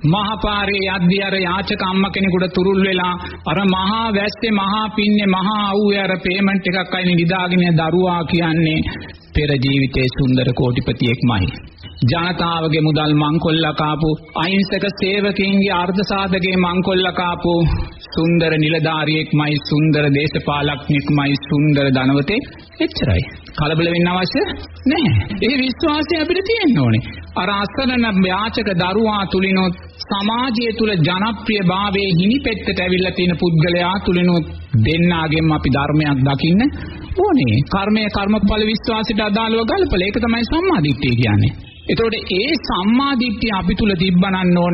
මහපාරේ යද්දී අර යාචක අම්මා කෙනෙකුට තුරුල් වෙලා අර මහා වැස්සේ මහා පින්නේ මහා අවුවේ අර පේමන්ට් එකක් අයින් නිදාගෙන දරුවා කියන්නේ පෙර ජීවිතේ සුන්දර කෝටිපතියෙක්මයි. ජනතාවගේ මුදල් මංකොල්ලා කාපු අහිංසක සේවකයන්ගේ අර්ධ සාධකේ මංකොල්ලා කාපු සුන්දර නිලධාරියෙක්මයි, සුන්දර දේශපාලඥයෙක්මයි, සුන්දර ධනවතෙක්. එච්චරයි. කලබල වෙන්න අවශ්‍ය නැහැ. ඒ විශ්වාසය අපිට තියෙන්න ඕනේ. අර අසරණ යාචක දරුවා තුලිනොත් සමාජය තුල ජනප්‍රියභාවයේ හිණිපෙත්තට ඇවිල්ලා තියෙන පුද්ගලයා තුලිනොත් දෙන්නාගෙන් අපි ධර්මයක් දකින්න ඕනේ. කර්මය කර්මඵල විශ්වාසයට අදාළව ගලපලා ඒක තමයි සම්මාදිට්ඨිය කියන්නේ. එතකොට ඒ සම්මාදිට්ඨිය අපි තුල තිබ්බනන්න ඕන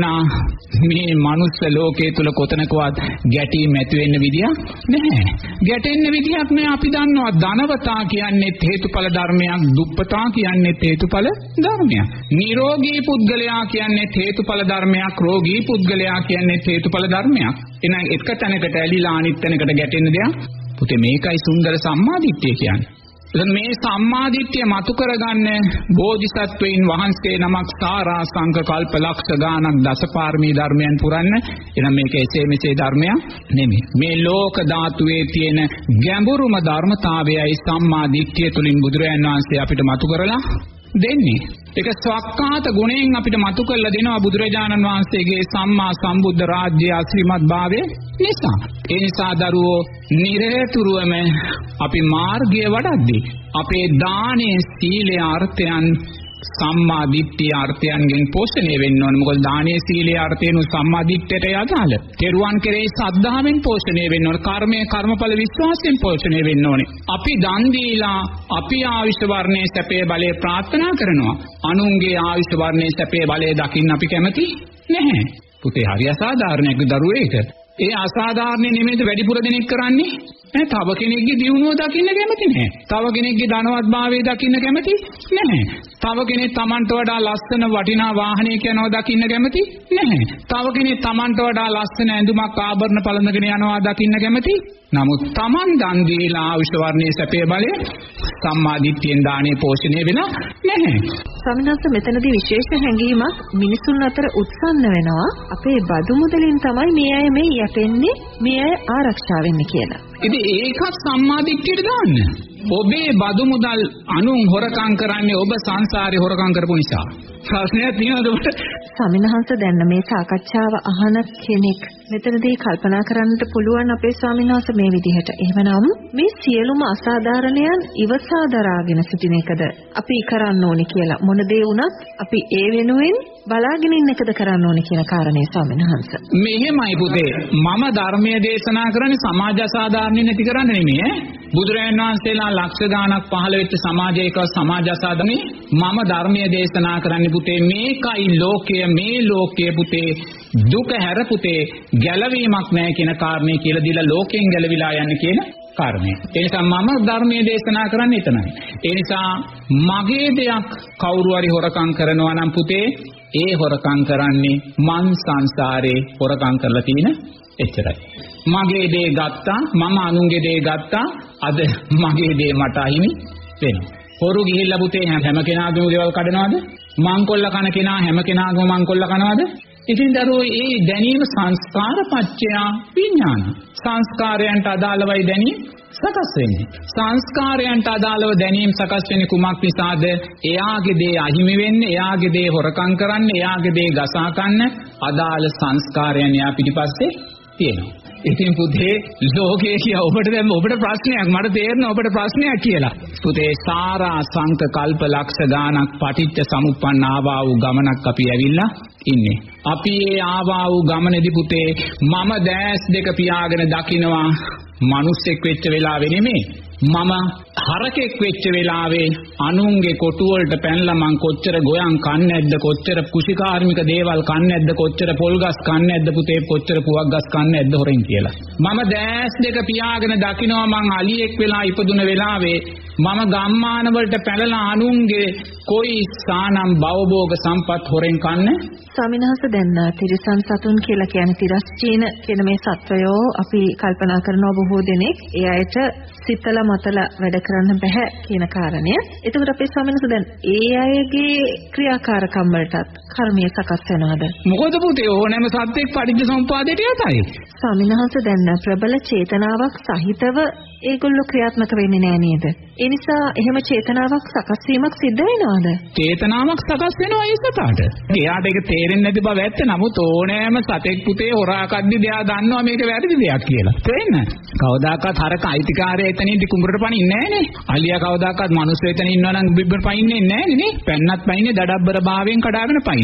මේ මනුස්ස ලෝකයේ තුල කොතනකවත් ගැටීම් ඇති වෙන්න විදියක් නැහැ. ගැටෙන්න විදියක් නෑ. අපි දන්නවා ධනවතා කියන්නේ හේතුඵල ධර්මයක්, දුප්පතා කියන්නේ හේතුඵල ධර්මයක්. නිරෝගී පුද්ගලයා කියන්නේ හේතුඵල ධර්මයක්, රෝගී පුද්ගලයා කියන්නේ හේතුඵල ධර්මයක්. එහෙනම් එක තැනකට ඇලිලා අනිත් තැනකට ගැටෙන්න දෙයක් පුතේ මේකයි සුන්දර සම්මාදිට්ඨිය කියන්නේ. මේ සම්මාදිට්ඨිය මතු කරගන්න බෝධිසත්වයින් වහන්සේ නමක් සාරා සංඝ කල්ප ලක්ෂ ගානක් දසපාරමී ධර්මයන් පුරන්න. එනම් මේක එසේ මෙසේ ධර්මයක් නෙමෙයි. මේ ලෝක ධාතුවේ තියෙන ගැඹුරුම ධර්මතාවයයි සම්මාදිට්ඨිය තුලින් බුදුරජාණන් වහන්සේ අපිට මතු කරලා දෙන්නේ. ඒක ස්වකහාත ගුණයෙන් අපිට මතු කරලා දෙනවා බුදුරජාණන් වහන්සේගේ සම්මා සම්බුද්ධ රාජ්‍ය අශ්‍රීමත් භාවය නිසා. ඒ නිසා දරුවෝ නිරතුරුවම අපි මාර්ගය වඩද්දී අපේ දානයේ සීලේ අර්ථයන් සම්මා දිට්ඨිය අර්ථයන්ගෙන් පෝෂණය වෙන්න ඕනේ. මොකද දානයේ සීලේ අර්ථයන් සම්මා දිට්ඨියට යදාළ. තෙරුවන් කෙරෙහි ශ්‍රද්ධාවෙන් පෝෂණය වෙන්න ඕනේ. කර්මයේ කර්මඵල විශ්වාසයෙන් පෝෂණය වෙන්න ඕනේ. අපි දන් දීලා අපි ආයුෂ වර්ණයේ සැපේ බලය ප්‍රාර්ථනා කරනවා. අනුන්ගේ ආයුෂ වර්ණයේ සැපේ බලය දකින්න අපි කැමති නැහැ. පුතේ හරි අසාධාරණයක් දරුවෝ ඒක. ඒ අසාධාරණ නෙමෙයිද වැඩිපුර දෙනෙක් කරන්නේ? තව කෙනෙක්ගේ දියුණුව දකින්න කැමති නැහැ. තව කෙනෙක්ගේ ධනවත්භාවය දකින්න කැමති නැහැ. තව කෙනෙක් Tamanට වඩා ලස්සන වටිනා වාහනයක යනවා දකින්න කැමති නැහැ. තව කෙනෙක් Tamanට වඩා ලස්සන ඇඳුමක් ආභරණ පළඳගෙන යනවා දකින්න කැමති. නමුත් Taman දන් දීලා ආයුෂ වර්ණයේ සැපේ බලය සම්මා දිට්ඨියෙන් දානේ පෝෂණය වෙලා නැහැ. ස්වාමීන් මෙතනදී විශේෂ හැඟීමක් මිනිසුන් අතර උත්සන්න වෙනවා. අපේ බදු මුදලින් තමයි මේ අය මේ යැපෙන්නේ, මේ අය ආරක්ෂා වෙන්නේ කියලා. ඉතින් ඒකත් සම්මා දිට්ඨියට දාන්න. ඔබේ බදු මුදල් අනුන් හොරකම් කරන්නේ ඔබ සංසාරේ හොරකම් කරපු නිසා. ප්‍රශ්නයක් තියෙනවද ඔබට? ස්වාමින්වහන්ස දැන් මේ සාකච්ඡාව අහන කෙනෙක් මෙතනදී කල්පනා කරන්නට පුළුවන් අපේ ස්වාමින්වහන්ස මේ විදිහට. එහෙමනම් මේ සියලුම අසාධාරණයන් ඉවසා දරාගෙන සිටින එකද අපි කරන්න ඕනේ කියලා. මොන දේ වුණත් අපි ඒ වෙනුවෙන් බලාගෙන ඉන්න එකද කරන්න ඕනේ කියන කාරණේ ස්වාමින්වහන්ස. මෙහෙමයි පුතේ. මම ධර්මයේ දේශනා කරන්නේ සමාජ අසාධාරණ නැති කරන්න නෙමෙයි බුදුරජාණන් වහන්සේලා ලක්ෂ ගාණක් පහළ වෙච්ච සමාජයක සමාජ අසාධාරණේ මම ධර්මයේ දේශනා කරන්නේ පුතේ මේකයි ලෝකය, මේ ලෝකයේ පුතේ දුක හැර පුතේ ගැලවීමක් නැහැ කියන කාරණේ කියලා දීලා ලෝකයෙන් ගැලවිලා යන්න කියන කාරණේ. ඒ නිසා මම ධර්මයේ දේශනා කරන්නේ එතනයි. ඒ නිසා මගේ දෙයක් කවුරු හරි හොරකම් කරනවා නම් පුතේ ඒ හොරකම් කරන්නේ මං සංසාරේ හොරකම් කරලා තියෙන එච්චරයි. මගේ දේ ගත්තා, මම අනුන්ගේ දේ ගත්තා, අද මගේ දේ මට අහිමි වෙනවා. හොරු ගිහිල්ලා පුතේ හැම කෙනාගේම දේවල් කඩනවද? මංකොල්ල කන කෙනා හැම කෙනාගේම මංකොල්ල කනවද? ඉතින් දරුවෝ ඒ දැනීම සංස්කාර පත්‍ය විඥාන. සංස්කාරයන්ට අදාළවයි දැනීම සකස් වෙන්නේ. සංස්කාරයන්ට අදාළව දැනීම සකස් වෙන්නේ කුමක් නිසාද? එයාගේ දේ අහිමි වෙන්නේ, එයාගේ දේ හොරකම් කරන්න, එයාගේ දේ ගසා ගන්න අදාළ සංස්කාරයන් යා පිටිපස්සේ තියෙනවා. ඉතින් පුතේ ලෝකයේ කිය ඔබට දැන් ඔබට ප්‍රශ්නයක් මට තේරෙනවා ඔබට ප්‍රශ්නයක් කියලා. පුතේ සාරා සංක කල්ප ලක්ෂ ගානක් පටිච්ච සමුප්පන්න ආවා වූ ගමනක් අපි ඇවිල්ලා ඉන්නේ. අපි ඒ ආවා වූ ගමනේදී පුතේ මම දැස් දෙක පියාගෙන දකිනවා මිනිස්සෙක් වෙච්ච වෙලාවෙ නෙමෙයි. මම හරකෙක් වෙච්ච වෙලාවේ අනුන්ගේ කොටු වලට පැනලා මං කොච්චර ගොයන් කන්නේ නැද්ද, කොච්චර කුෂිකාර්මික දේවල් කන්නේ නැද්ද, කොච්චර පොල් ගස් කන්නේ නැද්ද පුතේ, කොච්චර පුවක් ගස් කන්නේ නැද්ද හොරෙන් කියලා. මම දැස් දෙක පියාගෙන දකිනවා මං අලියෙක් වෙලා ඉපදුන වෙලාවේ මම ගම්මාන වලට පැනලා අනුන්ගේ කොයි ස්ථානම් භවභෝග සම්පත් හොරෙන් කන්නේ. ස්වාමිනහස දැන් තිරිසන් සතුන් කියලා කියන්නේ තිරස්චීන කියන මේ සත්වයෝ අපි කල්පනා කරනවා බොහෝ දෙනෙක් ඒ අයට සිතලා මතලා වැඩ කරන්න බෑ කියන කාරණය. එතකොට අපේ ස්වාමිනහස දැන් ඒ අයගේ ක්‍රියාකාරකම් වලටත් කර්මය සකස් වෙනවද? මොකද පුතේ ඕනෑම සත්‍යයක් පටිච්ච සමුප්පාදයට යතයි. ස්වාමිනහස දැන් ප්‍රබල චේතනාවක් සහිතව ඒගොල්ලෝ ක්‍රියාත්මක වෙන්නේ නෑ නේද? ඒ නිසා එහෙම චේතනාවක් සකස් වීමක් සිද්ධ වෙනවද? චේතනාවක් සකස් වෙනවා ඒ සතාට. එයාට ඒක තේරෙන්නේ නැති බව ඇත්ත. නමුත් ඕනෑම සතෙක් පුතේ හොරාකද්දි දෙයා දන්නවා මේක වැරදි දෙයක් කියලා. තේරෙන්නේ? කවදාකවත් හරක අයිතිකාරය එතනින්දි කුඹරට පනින්නේ නැහනේ. අලියා කවදාකවත් මිනිස්සු එතන ඉන්නවා නම් බිබ්බට පනින්නේ නැහනේ නේ. පැන්නත් පනින්නේ දඩබ්බර භාවයෙන් කඩාගෙන පනින්නේ.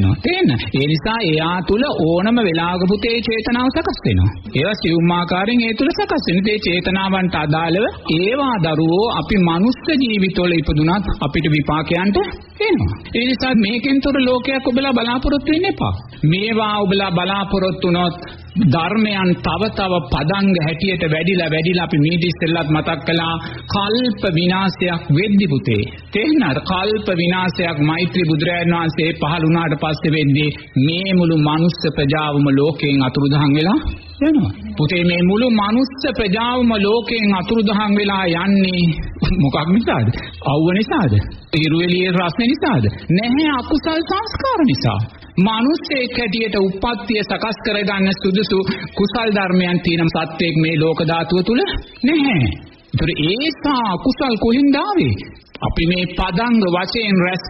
වෙනවා. තේන්න. ඒ නිසා එයා තුල ඕනම වෙලාවක පුතේ චේතනාව සකස් වෙනවා. ඒවා සියුම් ආකාරයෙන් ඒ තුල සකස් වෙන. ඒ චේතනාවන්ට අදාළව ඒවා දරුවෝ අපි මනුස්ස ජීවිතවල ඉපදුනත් අපිට විපාකයන්ට එනවා. ඒ නිසා මේකෙන්තර ලෝකයක් ඔබලා බලාපොරොත්තු වෙන්න එපා. මේවා ඔබලා බලාපොරොත්තු වුණොත් ධර්මයන් තව තව පදංග හැටියට වැඩිලා අපි මේ ඉස්සෙල්ලත් මතක් කළා කල්ප විනාශයක් වෙද්දි පුතේ. තේරෙනවද? කල්ප විනාශයක් මෛත්‍රී බුදුරජාණන් වහන්සේ පහළ වුණාට පස්සේ වෙද්දී මේ මුළු මනුස්ස ප්‍රජාවම ලෝකයෙන් අතුරුදහන් වෙලා යනවා. පුතේ මේ මුළු මනුස්ස ප්‍රජාවම ලෝකයෙන් අතුරුදහන් වෙලා යන්නේ මොකක් නිසාද? අවුව නිසාද? ඉරුවෙලියේ රස්නේ නිසාද? නැහැ, අකුසල් සංස්කාර නිසා. මනුස්සයෙක් හැටියට උප්පත්තිය සකස් කරගන්න සුදුසු කුසල් ධර්මයන් තියෙන සත්‍යයක් මේ ලෝක ධාතුව තුල නැහැ. ඒතර ඒසා කුසල් කොහින්ද ආවේ? අපි මේ පදංග වශයෙන් රැස්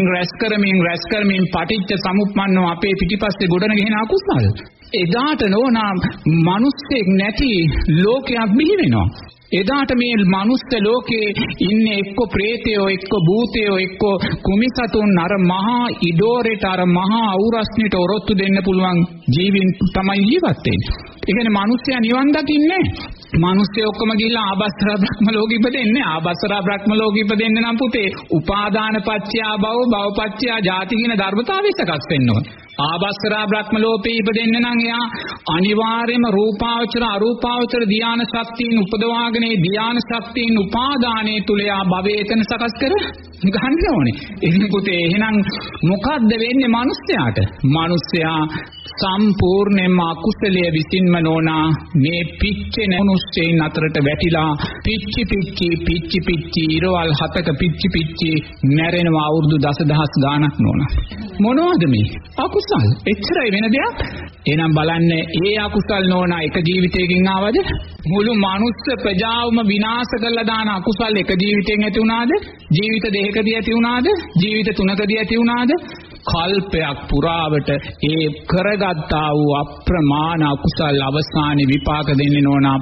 කරමින් පටිච්ච සමුප්පන්නව අපේ පිටිපස්සේ ගොඩන ගෙන අකුසල්. එදාට නෝනා මනුස්සයෙක් නැති ලෝකයක් බිහි වෙනවා. එදාට මේ මනුස්ස ලෝකේ ඉන්නේ එක්ක ප්‍රේතයෝ, එක්ක භූතයෝ, එක්ක කුමිසතුන්, අර මහා ඉඩෝරේට, අර මහා අවුරස්නිට ඔරොත්තු දෙන්න පුළුවන් ජීවීන් තමයි ජීවත් වෙන්නේ. ඒ කියන්නේ මිනිස්සයා නිවන් දකින්නේ මිනිස්සු ඔක්කොම ගිහිල්ලා ආබස්තර බ්‍රහ්ම ලෝකෙ ඉපදෙන්නේ. ආබස්තර බ්‍රහ්ම ලෝකෙ ඉපදෙන්න නම් පුතේ උපාදාන පත්‍යා භව පත්‍යා ජාති කියන ධර්මතාවය සකස් වෙන්න ඕන. ආබස්තර බ්‍රහ්ම ලෝකෙ ඉපදෙන්න නම් එයා අනිවාර්යයෙන්ම රූපාවචර අරූපාවචර ධාන ශක්තියින් උපදවාගෙන ධාන ශක්තියින් උපාදානයේ තුල යා භවේතන සකස් කර ගන්න ඕනේ. ඉතින් පුතේ එහෙනම් මොකද්ද වෙන්නේ මිනිස්යාට? මිනිස්යා සම්පූර්ණයෙන්ම අකුසලයේ විසින්ම නෝනා මේ පිච්චෙන මනුස්සයන් අතරට වැටිලා පිච්චි ඉරවල් හතක පිච්චි මැරෙනවා අවුරුදු දසදහස් ගාණක් නෝනා. මොනවද මේ? අකුසල්. එච්චරයි වෙන දෙයක්. එහෙනම් බලන්න ඒ අකුසල් නෝනා එක ජීවිතයකින් ආවද? මුළු මනුස්ස ප්‍රජාවම විනාශ කරලා දාන අකුසල් එක ජීවිතයෙන් ඇති වුණාද? ජීවිත දෙකකදී ඇති වුණාද? ජීවිත තුනකදී ඇති වුණාද? කල්පයක් පුරාවට ඒ කරගත්තා වූ අප්‍රමාණ අකුසල් අවසානයේ විපාක දෙන්නේ නෝනා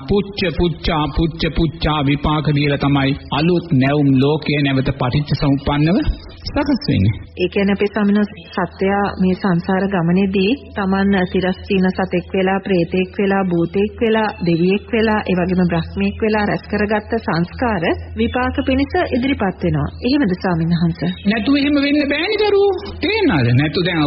පුච්චා විපාක දීලා තමයි අලුත් නැවුම් ලෝකයේ නැවත පටිච්ච සමුප්පන්නව සකස් වෙන්නේ. ඒ කියන්නේ අපේ සමින සත්‍යය මේ සංසාර ගමනේදී Taman සිරස්චීන සතෙක් වෙලා, ප්‍රේතෙක් වෙලා, භූතෙක් වෙලා, දෙවියෙක් වෙලා, ඒ වගේම බ්‍රහ්මෙක් වෙලා රැස් කරගත්ත සංස්කාර විපාක පිණිස ඉදිරිපත් වෙනවා. එහෙමද ස්වාමීන් වහන්සේ? නැතු එහෙම වෙන්න බෑනේ දරුවෝ. තේරෙනවද? නැතු දැන්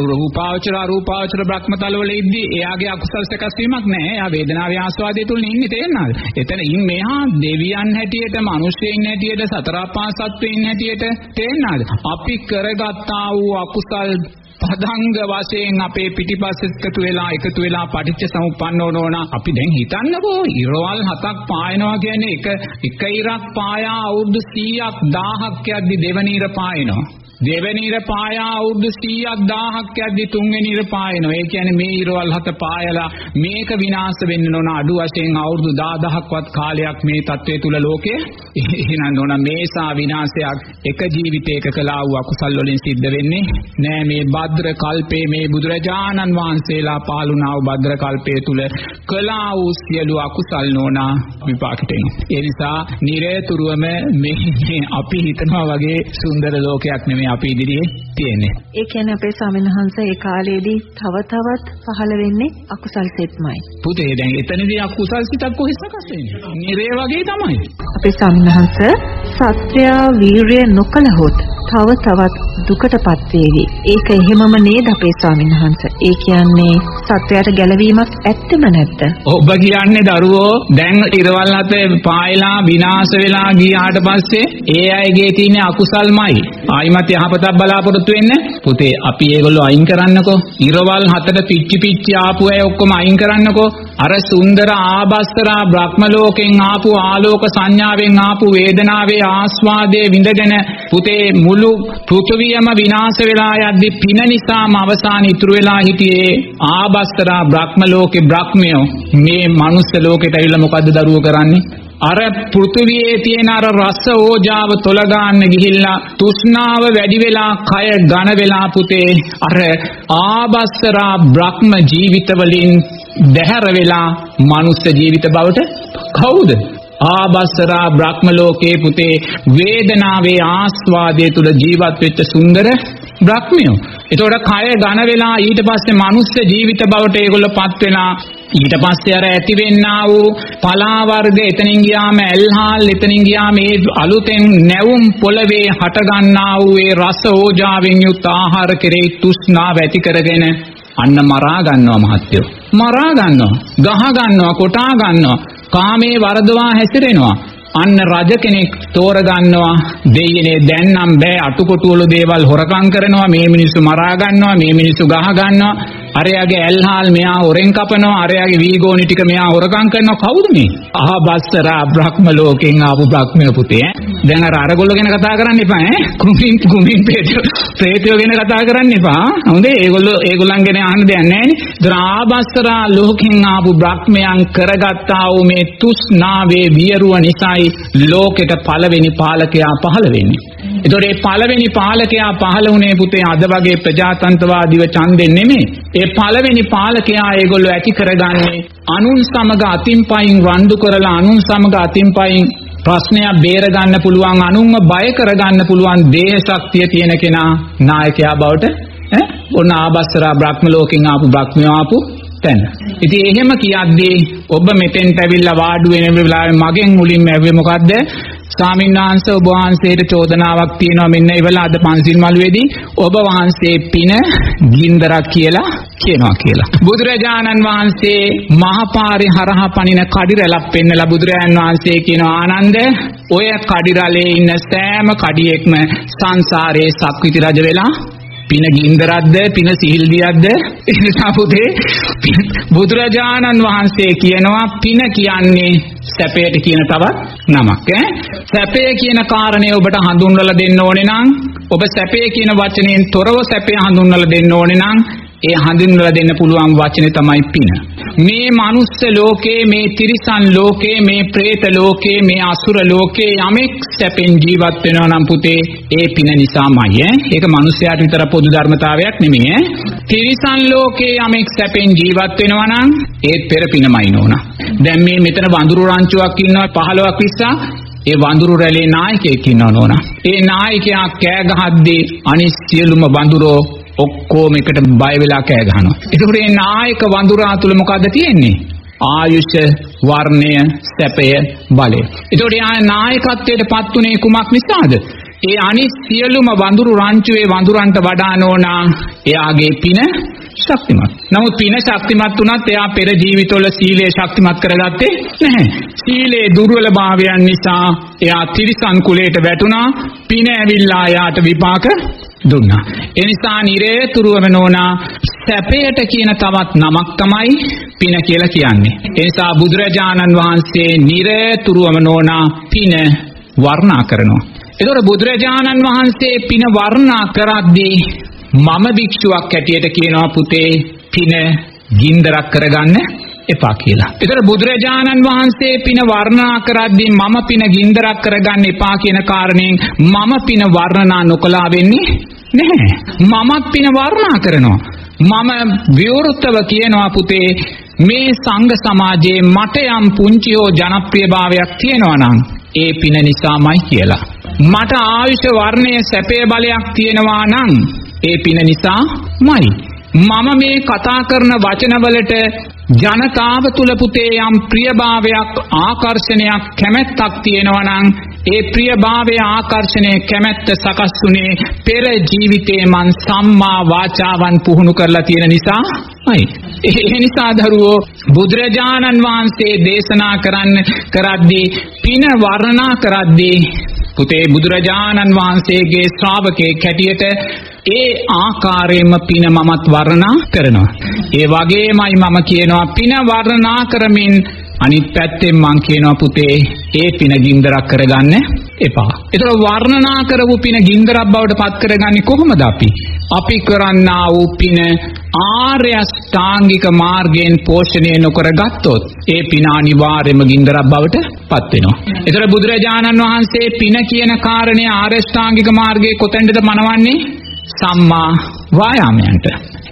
රූපාවචර බ්‍රහ්මතල වල ඉද්දී එයාගේ අකුසල් සකස් වීමක් නැහැ. එයා වේදනාවේ ආස්වාදයේ තුල ඉන්නේ. තේරෙනවද? එතන මෙහා දෙවියන් හැටියට, මිනිස්සුන් හැටියට, සතර පාසත්වයින් හැටියට තේරෙනවද? අපි කරගත්තා වූ අකුසල් පදංග වශයෙන් අපේ පිටිපස්ස එකතු වෙලා පටිච්ච සමුප්පන්නව නෝනා. අපි දැන් හිතන්නකෝ ඉරවල් 7ක් පායනවා කියන්නේ එක ඉරක් පායා අවුරුදු 100ක් 1000ක් යද්දි දෙවෙනි ඉර පායනවා. දෙවෙනි ඉර පායා අවුරුදු 100ක් 1000ක් යද්දි තුන්වෙනි ඉර පායනවා. ඒ කියන්නේ මේ ඉරවල් 7 පායලා මේක විනාශ වෙන්න ඕන අඩු වශයෙන් අවුරුදු 10000ක්වත් කාලයක් මේ තත්වයේ තුල ලෝකේ එහෙනම් ඕන මේසා විනාශයක් එක ජීවිතයක කළා වූ අකුසල් වලින් සිද්ධ වෙන්නේ නෑ. මේ භද්‍ර කල්පේ මේ බුදුරජාණන් වහන්සේලා පාලුණා වූ භද්‍ර කල්පයේ තුල කළා වූ සියලු අකුසල් නෝනා විපාකිට එනවා. ඒ නිසා නිරේතුරුවම මේ අපි හිතනවා වගේ සුන්දර ලෝකයක් නෙමෙයි අපි ඉදිරියේ තියෙන්නේ. ඒ කියන්නේ අපේ ස්වාමීන් වහන්සේ ඒ කාලේදී තව තවත් පහළ වෙන්නේ අකුසල් සිත්මයි. පුතේ දැන් එතනදී අකුසල් සිතක් කොහේ සකස් වෙන්නේ? නිරේ වගේ තමයි. අපේ ස්වාමීන් වහන්සේ සත්‍ය වීරිය නොකළහොත් තව තවත් දුකටපත් වේවි. ඒක එහෙමම නේද අපේ ස්වාමීන් වහන්සේ? ඒ කියන්නේ සත්‍යයට ගැලවීමක් ඇත්තම නැද්ද? ඔබ කියන්නේ දරුවෝ දැන් ඉරවල් අතේ පායලා විනාශ වෙලා ගියාට පස්සේ ඒ අයගේ තියෙන අකුසල්මයි. ආයිමත් යහපතක් බලාපොරොත්තු වෙන්න. පුතේ අපි ඒගොල්ලෝ අයින් කරන්නකෝ. ඉරවල් 7ට පිච්චි ආපු අය ඔක්කොම අයින් කරන්නකෝ. අර සුන්දර ආබස්තරා බ්‍රහ්ම ලෝකෙන් ආපු ආලෝක සංඥාවෙන් ආපු වේදනාවේ ආස්වාදයේ විඳගෙන පුතේ මුළු පෘථුවියම විනාශ වෙලා යද්දි පින නිසාම අවසාන ඉතුරු වෙලා හිටියේ ආබස්තරා බ්‍රහ්ම ලෝකේ බ්‍රහ්මයෝ මේ මනුස්ස ලෝකෙට ඇවිල්ලා මොකද්ද දරුවෝ කරන්නේ? අර පෘථුවියේ තියෙන අර රස ඕජාව තොල ගන්න ගිහිල්ලා තෘෂ්ණාව වැඩි වෙලා කය ඝන වෙලා පුතේ අර ආබස්තරා බ්‍රහ්ම ජීවිත වලින් දැහැර වෙලා මනුස්ස ජීවිත බවට කවුද? ආබස්තරා බ්‍රහ්ම ලෝකේ පුතේ වේදනාවේ ආස්වාදයේ තුල ජීවත් වෙච්ච සුන්දර බ්‍රහ්මයෝ. ඒතකොට කය ඝන වෙලා ඊට පස්සේ මනුස්ස ජීවිත බවට ඒගොල්ලෝ පත් වෙලා ඊට පස්සේ අර ඇති වෙන්නා වූ පලා වර්ග එතනින් ගියාම ඇල්හාල් එතනින් ගියාම මේ අලුතෙන් නැවුම් පොළවේ හට ගන්නා වූ ඒ රස ඕජාවෙන් යුත් ආහාර කෙරෙහි තෘෂ්ණාව ඇති කරගෙන අන්න මරා ගන්නවා මහත්යෝ. මරා ගන්නවා, ගහ ගන්නවා, කොටා ගන්නවා, කාමයේ වරදවා හැසිරෙනවා. අන්න රජ කෙනෙක් තෝරගන්නවා දෙයියනේ දැන් නම් බෑ අටුකොටු වල දේවල් හොරකම් කරනවා, මේ මිනිස්සු මරා ගන්නවා, මේ මිනිස්සු ගහ ගන්නවා, අරයාගේ ඇල්හාල් මෙයා හොරෙන් කපනවා, අරයාගේ වීගෝනි ටික මෙයා හොරකම් කරනවා. කවුද මේ? බස්සරා බ්‍රහ්ම ලෝකෙන් ආපු බ්‍රහ්මය පුතේ. දැන් අරගොල්ලෝ ගැන කතා කරන්න එපා ඈ. කුමින් ප්‍රේතයෝ ගැන කතා කරන්න එපා. හොඳේ ඒගොල්ලන් ගැන අහන්න දෙයක් නැහැ නේ. බස්සරා ලෝකෙන් ආපු බ්‍රහ්මයන් කරගත්තා වූ මේ තෘෂ්ණාවේ වියරුව නිසායි ලෝකෙට පළවෙනි පාලකයා පහළ වෙන්නේ. ඒතකොට මේ පළවෙනි පාලකයා පහළ වුණේ පුතේ අද වගේ ප්‍රජාතන්ත්‍රවාදීව ඡන්දෙන් නෙමෙයි. ඒ පළවෙනි පාලකයා ඒගොල්ලෝ ඇති කරගන්නේ අනුන් සමග අතින් පයින් රණ්ඩු කරලා අනුන් සමග අතින් පයින් ප්‍රශ්නයක් බේර ගන්න පුළුවන්, අනුන්ව බය කරගන්න පුළුවන් දේහ ශක්තිය තියෙන කෙනා නායකයා බවට ඔන්න ආබස්සරා බ්‍රහ්ම ලෝකෙන් ආපු බ්‍රහ්මයෝ ආපු තැන. ඉතින් එහෙම කියද්දී ඔබ මෙතෙන්ට ඇවිල්ලා වාඩි වෙන වෙලාවේ මගෙන් මුලින්ම ඇහුවේ මොකද්ද? ස්වාමීන් වහන්සේ ඔබ වහන්සේට චෝදනාවක් තියෙනවා මෙන්න ඉවලා අද පන්සිල් මළුවේදී ඔබ වහන්සේ පින ගින්දරක් කියලා කියනවා කියලා. බුදුරජාණන් වහන්සේ මහපාරේ හරහා පනින කඩිරැලක් පෙන්නලා බුදුරජාණන් වහන්සේ කියනවා ආනන්ද ඔය කඩිරැලේ ඉන්න සෑම කඩියෙක්ම සංසාරේ සක්විති රජ වෙලා පින ගින්දරක්ද පින සිහිල්දියක්ද එනිසා පුතේ බුදුරජාණන් වහන්සේ කියනවා පින කියන්නේ සැපයට කියන තවත් නමක් සැපය කියන කාරණේ ඔබට හඳුන්වලා දෙන්න ඕනේ නම් ඔබ සැපය කියන වචනයෙන් තොරව සැපය හඳුන්වලා දෙන්න ඕනේ නම් ඒ හඳුන්වලා දෙන්න පුළුවන් වචනේ තමයි පින. මේ මනුස්ස ලෝකේ, මේ තිරිසන් ලෝකේ, මේ പ്രേත ලෝකේ, මේ අසුර ලෝකේ යමෙක් සැපෙන් ජීවත් වෙනවා නම් පුතේ ඒ පින නිසාමයි ඒක මනුස්සයාට විතර පොදු ධර්මතාවයක් නෙමෙයි තිරිසන් ලෝකේ යමෙක් සැපෙන් ජීවත් වෙනවා නම් ඒත් පෙර පිනමයි නෝනා. දැන් මේ මෙතන වඳුරු රංචුවක් ඉන්නවා 15ක් 20ක් ඒ වඳුරු රැළේ නායකයෙක් ඉන්නව නෝනා. ඒ නායකයා කෑ ගහද්දී අනිත් සියලුම වඳුරෝ ඔක්කොම එකට බය වෙලා කෑ ගහනවා. ඒකෝට මේ නායක වඳුරා තුල මොකද්ද තියෙන්නේ? ආයුෂ, වර්ණය, සැපය, බලය. ඒකෝට යා නායකත්වයට පත් උනේ කුමක් නිසාද? ඒ අනිත් සියලුම වඳුරු රංචුවේ වඳුරන්ට වඩා නෝනා එයාගේ පින ශක්තිමත්. නමුත් පින ශක්තිමත් වුණත් එයා පෙර ජීවිතවල සීලය ශක්තිමත් කරගත්තේ නැහැ. සීලේ දුර්වලභාවයන් නිසා එයා තිරිසන් කුලයට වැටුණා. පින ඇවිල්ලා එයාට විපාක දුන්නා. ඒ නිසා නිරේතුරුවම නෝනා සැපයට කියන තවත් නමක් තමයි පින කියලා කියන්නේ. ඒ නිසා බුදුරජාණන් වහන්සේ නිරේතුරුවම නෝනා පින වර්ණනා කරනවා. ඒතකොට බුදුරජාණන් වහන්සේ පින වර්ණනා කරද්දී මම භික්ෂුවක් හැටියට කියනවා පුතේ පින ගින්දරක් කරගන්න එපා කියලා. ඒතර බුදුරජාණන් වහන්සේ පින වර්ණනා කරද්දී මම පින ගින්දරක් කරගන්න එපා කියන කාරණයෙන් මම පින වර්ණනා නොකලා වෙන්නේ නැහැ. මමත් පින වර්ණනා කරනවා. මම විවෘතව කියනවා පුතේ මේ සංඝ සමාජයේ මට යම් පුංචියෝ ජනප්‍රියභාවයක් තියෙනවා නම් ඒ පින නිසාමයි කියලා. මට ආයුෂ වර්ණයේ සැපේ බලයක් තියෙනවා නම් ඒ පින නිසාමයි. මම මේ කතා කරන වචනවලට ජනතාව තුල පුතේ යම් ප්‍රියභාවයක් ආකර්ෂණයක් කැමැත්තක් තියෙනවා නම් ඒ ප්‍රියභාවය ආකර්ෂණය කැමැත්ත සකස් වුණේ පෙර ජීවිතේ මන් සම්මා වාචාවන් පුහුණු කරලා තියෙන නිසායි. ඒ නිසා දරුවෝ බුදුරජාණන් වහන්සේ දේශනා කරද්දී පින වර්ණනා කරද්දී පුතේ බුදුරජාණන් වහන්සේගේ ශ්‍රාවකයෙක් හැටියට ඒ ආකාරයෙන්ම පින මමත් වර්ණනා කරනවා. ඒ වගේමයි මම කියනවා පින වර්ණනා කරමින් අනිත් පැත්තෙන් මං කියනවා පුතේ ඒ පින ගින්දරක් කරගන්න එපා. ඒතර වර්ණනා කරපු පින ගින්දරක් බවට පත් කරගන්නේ කොහොමද අපි? අපි කරන්නා වූ පින ආර්ය අෂ්ටාංගික මාර්ගයෙන් පෝෂණය නොකර ගත්තොත් ඒ පින අනිවාර්යයෙන්ම ගින්දරක් බවට පත් වෙනවා. ඒතර බුදුරජාණන් වහන්සේ පින කියන කාරණේ ආර්ය අෂ්ටාංගික මාර්ගයේ කොතැනද මනවන්නේ? සම්මා වායාමයන්ට.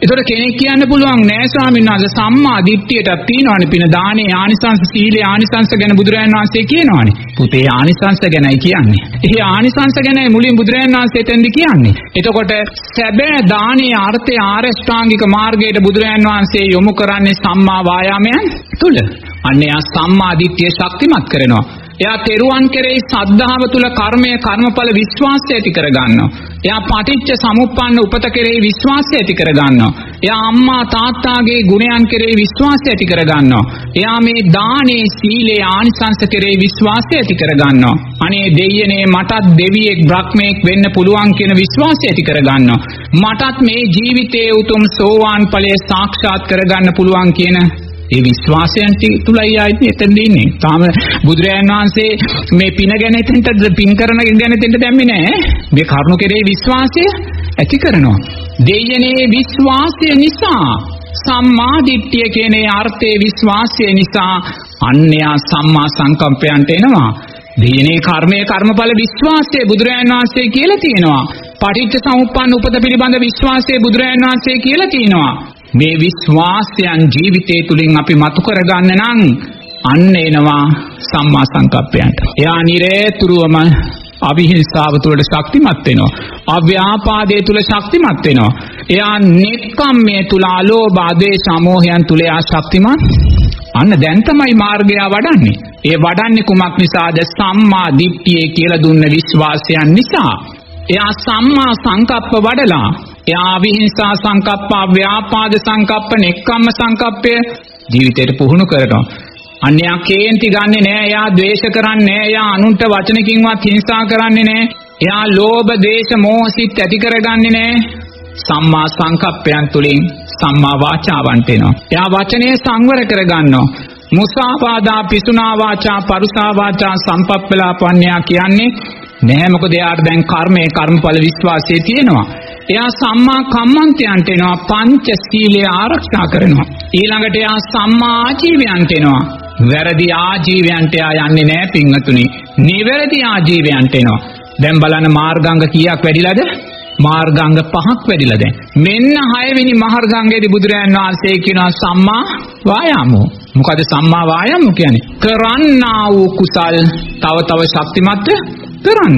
ඒතකොට කෙනෙක් කියන්න පුළුවන් නෑ ස්වාමීන් වහන්සේ සම්මා දිට්ඨියටත් තියෙනවානේ පින දානේ ආනිසංස සීලේ ආනිසංස ගැන බුදුරජාණන් වහන්සේ කියනවානේ. පුතේ ආනිසංස ගැනයි කියන්නේ. ඒ ආනිසංස ගැනයි මුලින් බුදුරජාණන් වහන්සේ එතෙන්දි කියන්නේ. එතකොට සැබෑ දානේ අර්ථය ආරෂ්ඨාංගික මාර්ගයට බුදුරජාණන් වහන්සේ යොමු කරන්නේ සම්මා වායාමයන් තුල. අන්නේ ආ සම්මා දිට්ඨිය ශක්තිමත් කරනවා. එයා තෙරුවන් කෙරෙහි ශ්‍රද්ධාව තුල කර්මය කර්මඵල විශ්වාසය ඇති කර ගන්නවා. එයා පටිච්ච සමුප්පන්න උපත කෙරෙහි විශ්වාසය ඇති කර ගන්නවා. එයා අම්මා තාත්තාගේ ගුණයන් කෙරෙහි විශ්වාසය ඇති කර ගන්නවා. එයා මේ දානේ සීලේ ආනිසංස කෙරෙහි විශ්වාසය ඇති කර ගන්නවා. අනේ දෙයියනේ මටත් දෙවියෙක් බ්‍රහ්මෙක් වෙන්න පුළුවන් කියන විශ්වාසය ඇති කර ගන්නවා. මටත් මේ ජීවිතයේ උතුම් සෝවාන් ඵලය සාක්ෂාත් කර ගන්න පුළුවන් කියන ඒ විශ්වාසයන් තුලයි ආයිත් එතෙන්දී ඉන්නේ. තාම බුදුරජාණන් වහන්සේ මේ පින ගැන එතෙන්ට පින් කරන ගැන එතෙන්ට දැම්මේ නැහැ. මේ කරුණ කෙරේ විශ්වාසය ඇති කරනවා. දෙයනේ විශ්වාසය නිසා සම්මා දිට්ඨිය කියන අර්ථයේ විශ්වාසය නිසා අන්‍යා සම්මා සංකම්පයන්ට එනවා. දෙයනේ කර්මයේ කර්මඵල විශ්වාසය බුදුරජාණන් වහන්සේ කියලා තියෙනවා. පටිච්ච සමුප්පන්න උපත පිළිබඳ විශ්වාසය බුදුරජාණන් වහන්සේ කියලා තියෙනවා. මේ විශ්වාසයන් ජීවිතය තුලින් අපි මතු කරගන්න නම් අන්න එනවා සම්මා සංකප්පයන්ට. එයා නිරේතුරුවම අවිහිංසාව තුළට ශක්තිමත් වෙනවා. අව්‍යාපාදයේ තුල ශක්තිමත් වෙනවා. එයා නෙක්ඛම්මයේ තුල අලෝභ ආදේශ සමෝහයන් තුල එයා ශක්තිමත්. අන්න දැන් තමයි මාර්ගය වඩන්නේ. ඒ වඩන්නේ කුමක් නිසාද? සම්මා දිට්ඨිය කියලා දුන්න විශ්වාසයන් නිසා. එයා සම්මා සංකප්ප වඩලා එයා විහිංසා සංකප්ප, ව්‍යාපාද සංකප්ප, නෙක්ඛම්ම සංකප්පය ජීවිතයට පුහුණු කරනවා. අන්‍යයා කේන්ති ගන්නෙ නෑ, එයා ද්වේෂ කරන්නේ නෑ, එයා අනුන්ට වචනකින්වත් හිංසා කරන්නේ නෑ, එයා ලෝභ, දේශ, මෝහ සිත් ඇති කරගන්නේ නෑ. සම්මා සංකප්පයන් තුලින් සම්මා වාචාවන්ට එනවා. එයා වචනේ සංවර කරගන්නවා. මුසාවාදා, පිසුනා වාචා, පරුසා වාචා, සම්පප්පලාපඤ්ඤා කියන්නේ නෑ. මොකද එයාට දැන් කර්මයේ කර්මඵල විශ්වාසය තියෙනවා. එයා සම්මා කම්මන්තයන්ට එනවා. පංච සීලය ආරක්ෂා කරනවා. ඊළඟට එයා සම්මා ආජීවයන්ට එනවා. වැරදි ආජීවයන්ට එයා යන්නේ නෑ පින්වතුනි. නිවැරදි ආජීවයන්ට එනවා. දැන් බලන්න මාර්ගාංග කීයක් වැඩිලාද? මාර්ගාංග 5ක් වැඩිලා දැන්. මෙන්න 6 වෙනි මාර්ගාංගයේදී බුදුරජාණන් වහන්සේ කියනවා සම්මා වායාමෝ. මොකද සම්මා වායාමෝ කියන්නේ? කරන්නා වූ කුසල් තව තව ශක්තිමත් කරන්න.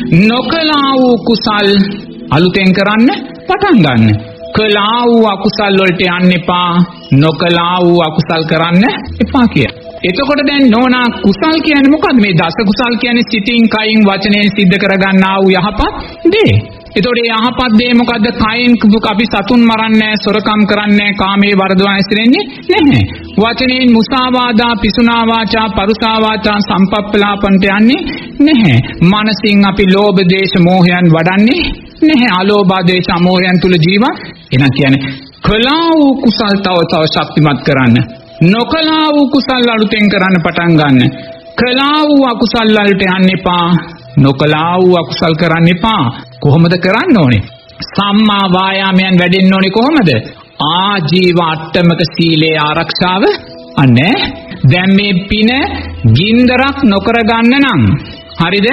නොකලා වූ කුසල් අලුතෙන් කරන්න පටන් ගන්න. කළා වූ අකුසල් වලට යන්න එපා. නොකලා වූ අකුසල් කරන්න එපා කිය. එතකොට දැන් නෝනා කුසල් කියන්නේ මොකද්ද? මේ දස කුසල් කියන්නේ සිතින්, කයින්, වචනයෙන් සිද්ධ කරගන්නා වූ යහපත් දේ. එතකොට යහපත් දේ මොකද්ද? කයින් අපි සතුන් මරන්නේ, සොරකම් කරන්නේ, කාමයේ වරදවා ඇසිරෙන්නේ නැහැ. වචනයෙන් මුසාවාදා, පිසුනා වාචා, පරුසා වාචා, සම්පප්පලාපන්ට යන්නේ නැහැ. මනසින් අපි ලෝභ, දේශ, මෝහයන් වඩන්නේ නැහැ. අලෝභ, දේශ, මෝහයන් තුල ජීවත්. එන කියන්නේ කළා වූ කුසල් තව ශක්තිමත් කරන්න. නොකළා වූ කුසල් අලුතෙන් කරන්න පටන් ගන්න. කළා වූ අකුසල් වලට යන්න එපා. නොකළා වූ අකුසල් කරන්න එපා. කොහොමද කරන්න ඕනේ? සම්මා වායාමයන් වැඩෙන්න ඕනේ කොහොමද? ආජීව අට්ටමක සීලේ ආරක්ෂාව. අනේ දැන් මේ පින ගින්දරක් නොකර ගන්න නම් හරිද?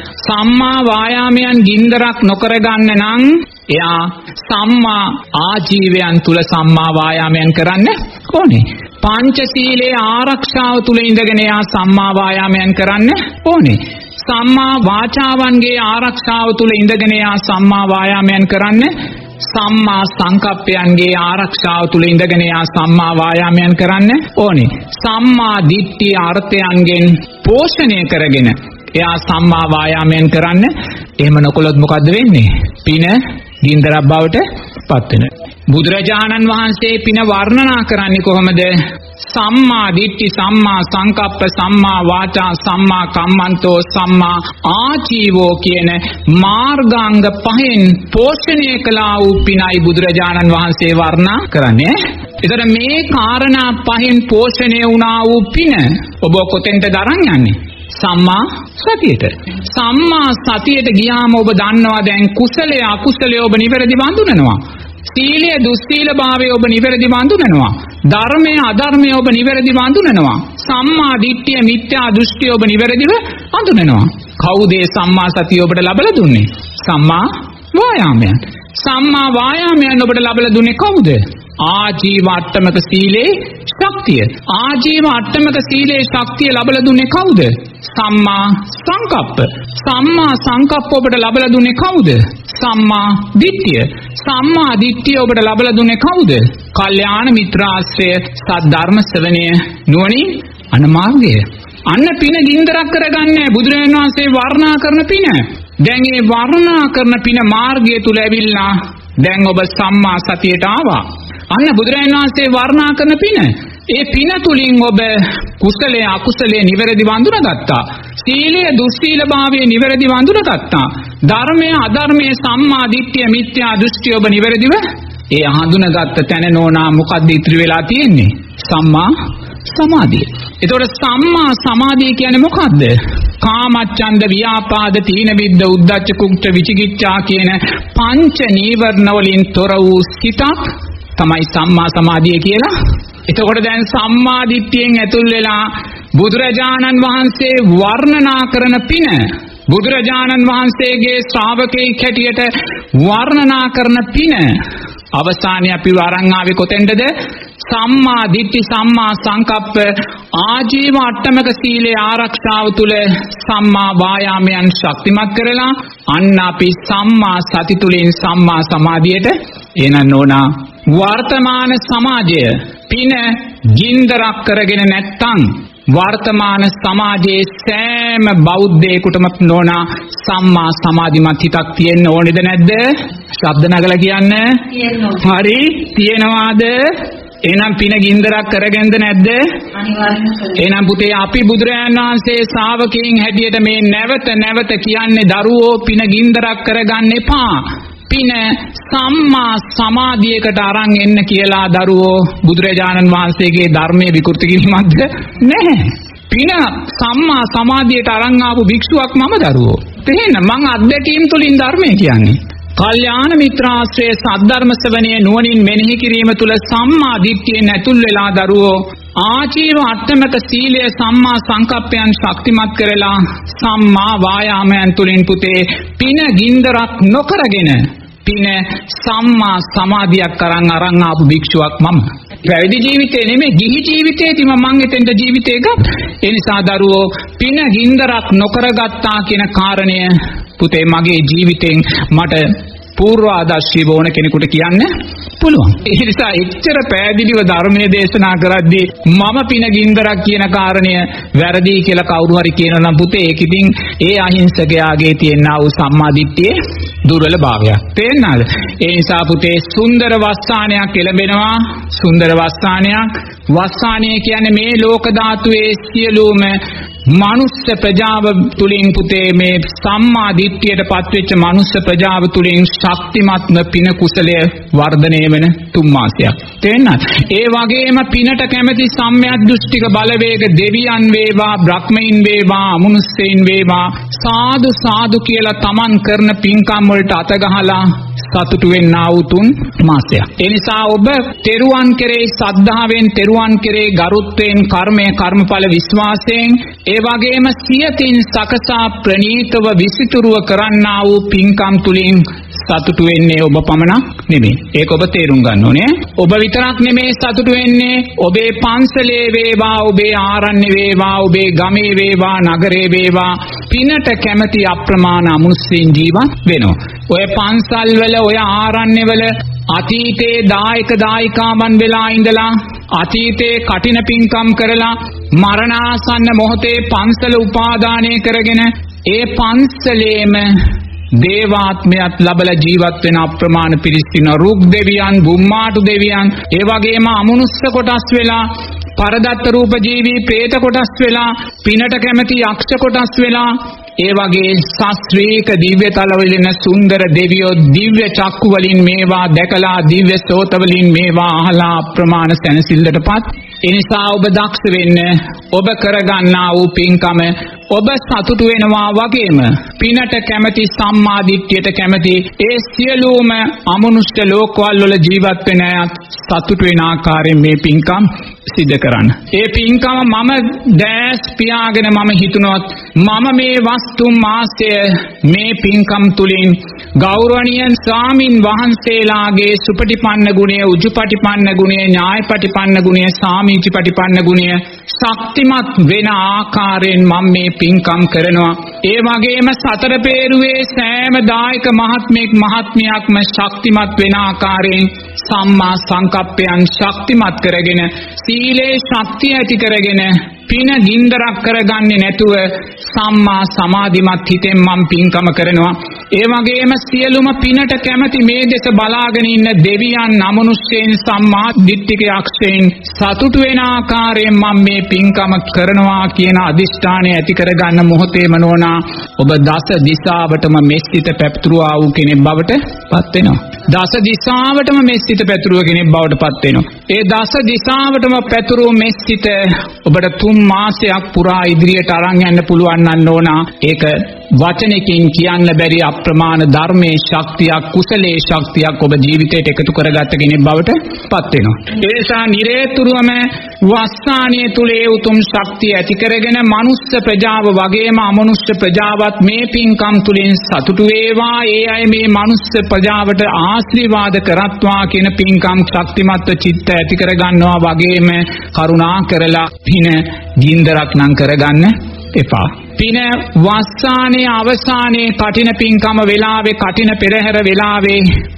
සම්මා වායාමයන් ගින්දරක් නොකර ගන්න නම් එයා සම්මා ආජීවයන් තුල සම්මා වායාමයන් කරන්න ඕනේ. පංචශීලයේ ආරක්ෂාව තුල ඉඳගෙන එයා සම්මා වායාමයන් කරන්න ඕනේ. සම්මා වාචාවන්ගේ ආරක්ෂාව තුල ඉඳගෙන එයා සම්මා වායාමයන් කරන්න. සම්මා සංකප්පයන්ගේ ආරක්ෂාව තුල ඉඳගෙන එයා සම්මා වායාමයන් කරන්න ඕනේ. සම්මා දිට්ඨිය අර්ථයන්ගෙන් පෝෂණය කරගෙන එයා සම්මා වායාමයන් කරන්න. එහෙම නොකළොත් මොකද්ද වෙන්නේ? පින ගින්දරක් බවට පත් වෙනවා. බුදුරජාණන් වහන්සේ පින වර්ණනා කරන්නේ කොහොමද? සම්මා දිට්ඨි, සම්මා සංකප්ප, සම්මා වාචා, සම්මා කම්මන්තෝ, සම්මා ආජීවෝ කියන මාර්ගාංග 5න් පෝෂණය කළා වූ පිනයි බුදුරජාණන් වහන්සේ වර්ණනා කරන්නේ. ඒතර මේ කාරණා 5න් පෝෂණය වුණා වූ පින ඔබ කොතෙන්ද දරන් යන්නේ? සම්මා සතියට. සම්මා සතියට ගියාම ඔබ දන්නවා දැන් කුසලය අකුසලය ඔබ නිවැරදිව හඳුනනවා. සීලය දුස්සීල භාවය ඔබ නිවැරදිව හඳුනනවා. ධර්මය අධර්මය ඔබ නිවැරදිව හඳුනනවා. සම්මා දිට්ඨිය මිත්‍යා දෘෂ්ටිය ඔබ නිවැරදිව හඳුනනවා. කවුද සම්මා සතිය ඔබට ලබලා දුන්නේ? සම්මා වායාමයන්. සම්මා වායාමයන් ඔබට ලැබලා දුන්නේ කවුද? ආජීව අට්ටමක සීලේ ශක්තිය. ආජීව අට්ටමක සීලේ ශක්තිය ලැබලා දුන්නේ කවුද? සම්මා සංකප්ප. සම්මා සංකප්ප ඔබට ලැබලා දුන්නේ කවුද? සම්මා දිට්ඨිය. සම්මා දිට්ඨිය ඔබට ලැබලා දුන්නේ කවුද? කල්යාණ මිත්‍රාශ්‍රය, සද්ධර්ම ශ්‍රවණය, නුවණින් අනමාර්ගය. අන්න පින ගින්දරක් කරගන්නේ බුදුරජාණන් වහන්සේ වර්ණනා කරන පින. දැන් මේ වර්ණනා කරන පින මාර්ගය තුල ඇවිල්ලා දැන් ඔබ සම්මා සතියට ආවා. අන්න බුදුරජාණන් වහන්සේ වර්ණනා කරන පින. ඒ පින තුලින් ඔබ කුසලයේ අකුසලයේ නිවැරදි වඳුනගත්තා. සීලය දුස්සීලභාවයේ නිවැරදි වඳුනගත්තා. ධර්මය අධර්මයේ සම්මා දිට්ඨිය මිත්‍යා දෘෂ්ටිය ඔබ නිවැරදිව ඒ හඳුනගත්ත තැන නෝනා මොකද්ද ඉතිරි වෙලා තියෙන්නේ? සම්මා සමාධිය. ඒතකොට සම්මා සමාධිය කියන්නේ මොකද්ද? කාමච්ඡන්ද ව්‍යාපාද තීන විද්ද උද්ධච්ච කුක්ඛ විචිකිච්ඡා කියන පංච නීවරණ වලින් තොර වූ සිතක් තමයි සම්මා සමාධිය කියලා. එතකොට දැන් සම්මා දිට්ඨියෙන් ඇතුල් වෙලා බුදුරජාණන් වහන්සේ වර්ණනා කරන පින, බුදුරජාණන් වහන්සේගේ ශ්‍රාවකෙක් හැටියට වර්ණනා කරන පින අවසානයේ අපි අරන් ආවේ කොතෙන්ද? සම්මා දිට්ඨි සම්මා සංකප්ප ආජීව අට්ටමක සීලේ ආරක්ෂාව තුල සම්මා වායාමයන් ශක්තිමත් කරලා අන්න අපි සම්මා සති තුලින් සම්මා සමාධියට එනන්න ඕනා. වර්තමාන සමාජය පින ගින්දරක් කරගෙන නැත්තම් වර්තමාන සමාජයේ සෑම බෞද්ධයෙකුටම නෝනා සම්මා සමාධිමත් හිතක් තියෙන්න ඕනේද නැද්ද? ශබ්ද නගලා කියන්න. හරි තියෙනවාද? එහෙනම් පින ගින්දරක් කරගෙනද නැද්ද? අනිවාර්යයෙන්ම. එහෙනම් පුතේ අපි බුදුරජාණන් වහන්සේ ශ්‍රාවකයන් හැටියට මේ නැවත නැවත කියන්නේ දරුවෝ පින ගින්දරක් කරගන්න එපා. පින සම්මා සමාධියකට අරන් එන්න කියලා දරුවෝ බුදුරජාණන් වහන්සේගේ ධර්මයේ විකෘති කිරීමක්ද නැහැ. පින සම්මා සමාධියට අරන් ආපු භික්ෂුවක් මම දරුවෝ. තේන්න මං අත්දැකීම් තුලින් ධර්මය කියන්නේ. කල්යාණ මිත්‍රාශ්‍රයේ සද්ධර්ම ශ්‍රවණයේ නුවණින් මෙනෙහි කිරීම තුල සම්මා දිට්ඨියෙන් ඇතුල් වෙලා දරුවෝ ආජීව අට්ටමක සීලය සම්මා සංකප්පයන් ශක්තිමත් කරලා සම්මා වායාමයන් තුලින් පුතේ පින ගින්දරක් නොකරගෙන පින සම්මා සමාධියක් අරන් ආපු භික්ෂුවක් මම. පැවිදි ජීවිතේ නෙමෙයි ගිහි ජීවිතේදී මම එතෙන්ට ජීවිතේ ගත්තා. ඒ නිසා දරුවෝ පින ගින්දරක් නොකරගත්තා කියන කාරණය පුතේ මගේ ජීවිතෙන් මට පූර්වාදර්ශීව ඕන කෙනෙකුට කියන්න පුළුවන්. ඒ නිසා එච්චර පැහැදිලිව ධර්මයේ දේශනා කරද්දී මම පින ගින්දරක් කියන කාරණය වැරදි කියලා කවුරු හරි කියනවා නම් පුතේ ඒක ඉතින් ඒ අහිංසකයාගේ තියෙනා වූ සම්මා දිට්ඨියේ දුර්වලභාවයක්. තේරෙනවද? ඒ නිසා පුතේ සුන්දර වස්සානයක් එළඹෙනවා. සුන්දර වස්සානයක්. වස්සානය කියන්නේ මේ ලෝක ධාතුවේ සියලුම මනුස්ස ප්‍රජාව තුලින් පුතේ මේ සම්මා දිට්ඨියට පත්වෙච්ච මනුස්ස ප්‍රජාව තුලින් ශක්තිමත්ම පින කුසලය වර්ධනය වෙන තුන් මාසයක්. තේරෙනවද? ඒ වගේම පිනට කැමැති සම්‍යක් දෘෂ්ටික බලවේග දෙවියන් වේවා, බ්‍රහ්මයින් වේවා, අමනුෂ්‍යයින් වේවා සාදු සාදු කියලා තමන් කරන පින්කම් වලට අත ගහලා සතුටු වෙන්නා වූ තුන් මාසයක්. ඒ නිසා ඔබ තෙරුවන් කෙරෙහි ශ්‍රද්ධාවෙන්, තෙරුවන් කෙරෙහි ගරුත්වයෙන්, කර්මය කර්මඵල විශ්වාසයෙන්, ඒ වගේම සියතින් සකසා ප්‍රණීතව විසිතුරුව කරන්නා වූ පින්කම් තුලින් සතුටු වෙන්නේ ඔබ පමණක් නෙමෙයි. ඒක ඔබ තේරුම් ගන්න ඕනේ. ඔබ විතරක් නෙමෙයි සතුටු වෙන්නේ. ඔබේ පන්සලේ වේවා, ඔබේ ආරණ්‍ය වේවා, ඔබේ ගමේ වේවා, නගරේ වේවා පිනට කැමැති අප්‍රමාණ අමනුෂ්‍යයන් ජීවත් වෙනවා. ඔය පන්සල් වල, ඔය ආරණ්‍ය වල අතීතේ දායක දායිකාවන් වෙලා ඉඳලා අතීතේ කටින පින්කම් කරලා මරණාසන්න මොහොතේ පන්සල උපාදානය කරගෙන ඒ පන්සලේම දේවාත්මයක් ලැබලා ජීවත් වෙන අප්‍රමාණ පිරිස් ඉන්න රුක් දෙවියන්, බුම්මාටු දෙවියන්, ඒ වගේම අමනුෂ්‍ය කොටස් වෙලා පරදත්ත රූප ජීවි പ്രേත කොටස් වෙලා පිනට කැමැති යක්ෂ කොටස් වෙලා ඒ වගේ ශාස්ත්‍රීක දිව්‍ය තලවලින් සුන්දර දෙවියෝ දිව්‍ය චක්කු වලින් මේවා දැකලා දිව්‍ය සෝත වලින් මේවා අහලා අප්‍රමාණ සැනසෙල්ලටපත්. ඒ නිසා ඔබ දක්ෂ වෙන්න. ඔබ කරගන්නා වූ පින්කම ඔබ සතුටු වෙනවා වගේම පිනට කැමැති, සම්මා දිට්ඨියට කැමැති ඒ සියලුම අමනුෂ්‍ය ලෝකවල වල ජීවත් වෙන අයත් සතුටු වෙන ආකාරයෙන් මේ පින්කම් සිද්ධ කරන්න. ඒ පින්කම මම දැස් පියාගෙන මම හිතනොත් මම මේ වස්තු මාසය මේ පින්කම් තුලින් ගෞරවනීය ස්වාමින් වහන්සේලාගේ සුපටිපන්න ගුණය, උජුපටිපන්න ගුණය, ඥායපටිපන්න ගුණය, සාමීචිපටිපන්න ගුණය ශක්තිමත් වෙන ආකාරයෙන් මම මේ පින්කම් කරනවා. ඒ වගේම සතර පේරුවේ සෑම දායක මහත්මයෙක් මහත්මියක්ම ශක්තිමත් වෙන ආකාරයෙන් සම්මා සංකප්පයන් ශක්තිමත් කරගෙන සීලේ ශක්තිය ඇති කරගෙන පින ගින්දරක් කරගන්නේ නැතුව සම්මා සමාධිමත් හිතෙන් මම පින්කම කරනවා. ඒ වගේම සියලුම පිනට කැමති මේ දෙස බලාගෙන ඉන්න දෙවියන් අමනුෂ්‍යයන් සම්මා දිට්ඨික යක්ෂයන් සතුටු වෙන ආකාරයෙන් මම මේ පින්කම කරනවා කියන අදිෂ්ඨානය ඇති කරගන්න මොහොතේම නෝනා ඔබ දස දිසාවටම මෙස්සිත පැතුරුවා වූ කෙනෙක් බවට පත් වෙනවා. දස දිසාවටම මෙස්සිත පැතුරුව කෙනෙක් බවට පත් වෙනවා. ඒ දස දිසාවටම පැතුරු මෙස්සිත ඔබට 3 මාසයක් පුරා ඉදිරියට අරන් යන්න පුළුවන් නම් නෝනා ඒක වචනකින් කියන්න බැරි අප්‍රමාණ ධර්මයේ ශක්තියක්, කුසලයේ ශක්තියක් ඔබ ජීවිතයට එකතු කරගත්ත කෙනෙක් බවට පත් වෙනවා. ඒ නිසා නිරේතුරුවම වස්සානිය තුලේ උතුම් ශක්තිය ඇති කරගෙන මනුස්ස ප්‍රජාව වගේම අමනුෂ්‍ය ප්‍රජාවත් මේ පින්කම් තුලින් සතුටු වේවා. ඒ අය මේ මනුස්ස ප්‍රජාවට ආශිර්වාද කරත්වා කියන පින්කම් ශක්තිමත්ව චිත්ත ඇති කරගන්නවා වගේම කරුණා කරලා පින ගින්දරක් නම් කරගන්න එපා. පින වස්සානේ අවසානයේ කටින පින්කම වෙලාවේ කටින පෙරහැර වෙලාවේ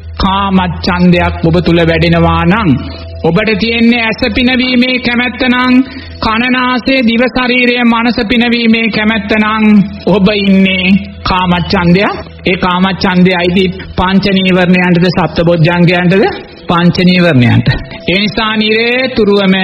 කාමච්ඡන්දයක් ඔබ තුල වැඩෙනවා නම් ඔබට තියෙන්නේ ඇස පිනවීමේ කැමැත්ත නම් කනනාසය දිව ශරීරය මනස පිනවීමේ කැමැත්ත නම් ඔබ ඉන්නේ කාමච්ඡන්දයක්. ඒ කාමච්ඡන්දයයිදී පංච නීවරණයන්ටද සප්තබොධ්ජංගයන්ටද පංච නීවරණයන්ට. ඒ නිසා නිරේතුරුවම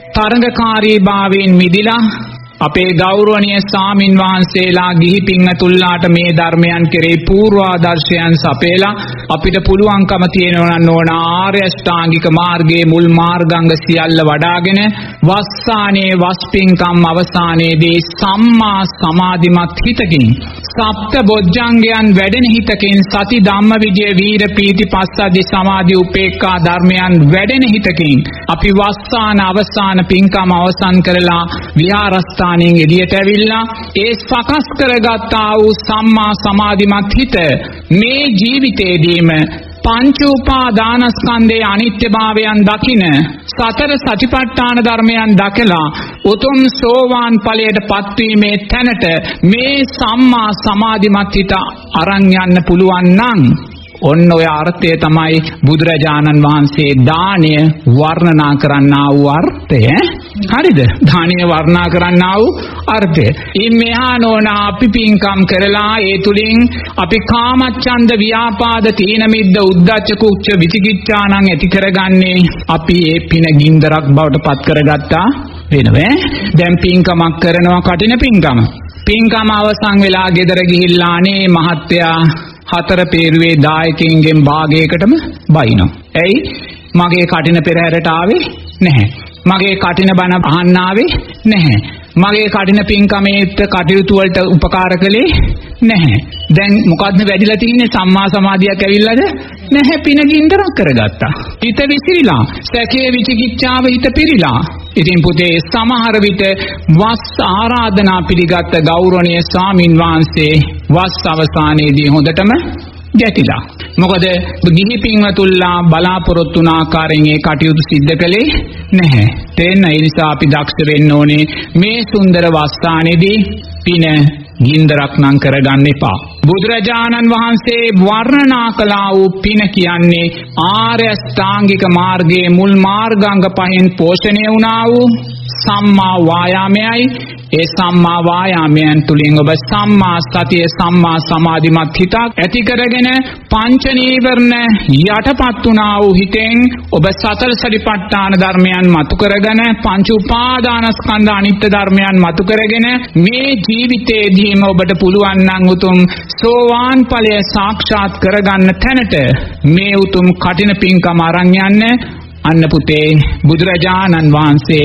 තරඟකාරී භාවයෙන් මිදිලා අපේ ගෞරවනීය ස්වාමින් වහන්සේලා ගිහි පින්වතුන්ලාට මේ ධර්මයන් කෙරෙහි පූර්වාදර්ශයන් සපේලා අපිට පුළුවන්කම තියෙනවා නෝන ආර්ය අෂ්ටාංගික මාර්ගයේ මුල් මාර්ගාංග සියල්ල වඩාගෙන වස්සානේ වස්පින්කම් අවසානයේදී සම්මා සමාධිමත් හිතකින් සප්ත බොජ්ජංගයන් වැඩෙන හිතකින් සති ධම්මවිජය වීර පීති පස්සද්ධි සමාධි උපේක්ඛා ධර්මයන් වැඩෙන හිතකින් අපි වස්සාන අවසාන පින්කම අවසන් කරලා විහාරස්ථාන එළියට ඇවිල්ලා ඒ සකස් කරගත්තා වූ සම්මා සමාධිමත් හිත මේ ජීවිතේදීම පංච උපාදානස්කන්ධයේ අනිත්‍යභාවයන් දකින සතර සතිපට්ඨාන ධර්මයන් දැකලා උතුම් සෝවාන් ඵලයට පත්වීමේ තැනට මේ සම්මා සමාධිමත් හිත අරන් යන්න පුළුවන් නම් ඔන්න ඔය අර්ථය තමයි බුදුරජාණන් වහන්සේ දානය වර්ණනා කරන්නා වූ අර්ථය. හරිද? දානය වර්ණනා කරන්නා වූ අර්ථය. ඉම්මහා නෝනා අපි පින්කම් කරලා ඒ තුලින් අපි කාමච්ඡන්ද ව්‍යාපාද තීන මිද්ද උද්ධච්ච කුච්ච විචිකිච්ඡාණන් ඇති කරගන්නේ අපි ඒ පින ගින්දරක් බවට පත් කරගත්තා වෙනවා. දැන් පින්කමක් කරනවා කටින පින්කම. පින්කම අවසන් වෙලා ගෙදර ගිහිල්ලා අනේ මහත්තයා හතර පේරුවේ දායකයින්ගෙන් භාගයකටම බයිනවා. ඇයි? මගේ කටින පෙරහැරට ආවේ නැහැ. මගේ කටින බණ අහන්න ආවේ නැහැ. මගේ කටින පින්කමේට කටයුතු වලට උපකාර කළේ නැහැ. දැන් මොකද්ද වැඩිලා තින්නේ? සම්මා සමාධියක් ඇවිල්ලාද? නැහැ. පින ගින්දරක් කරගත්තා. හිත විසිරිලා, සැකේ විචිකිච්ඡාව හිත පිරීලා. ඉතින් පුතේ සමහර විට වස් ආරාධනා පිළිගත් ගෞරවනීය ස්වාමින් වහන්සේ වස් අවසානයේදී හොඳටම ගැටිලා. මොකද ගිහි පින්වතුන්ලා බලාපොරොත්තු වුණ ආකාරයෙන් ඒ කටයුතු සිද්ධ කළේ නැහැ. තේන්න ඒ නිසා අපි දක්ෂ වෙන්න ඕනේ මේ සුන්දර වස්තානේදී පින ගින්දරක් නම් කරගන්න එපා. බුදුරජාණන් වහන්සේ වර්ණනා කළා වූ පින කියන්නේ ආර්ය අෂ්ටාංගික මාර්ගයේ මුල් මාර්ගාංග පහෙන් පෝෂණය වුණා වූ සම්මා වායාමයයි. ඒ සම්මා වායාමයන් තුලින් ඔබ සම්මා සතිය සම්මා සමාධිමත් හිතක් ඇති කරගෙන පංච නීවරණ යටපත් වුණා වූ හිතෙන් ඔබ සතර සතිපට්ඨාන ධර්මයන් මතු කරගෙන පංච උපාදානස්කන්ධ අනිත්‍ය ධර්මයන් මතු කරගෙන මේ ජීවිතයේදීම ඔබට පුළුවන් නම් උතුම් සෝවාන් ඵලය සාක්ෂාත් කරගන්න තැනට මේ උතුම් කටින පින්කම අරන් යන්න. අන්න පුතේ බුදුරජාණන් වහන්සේ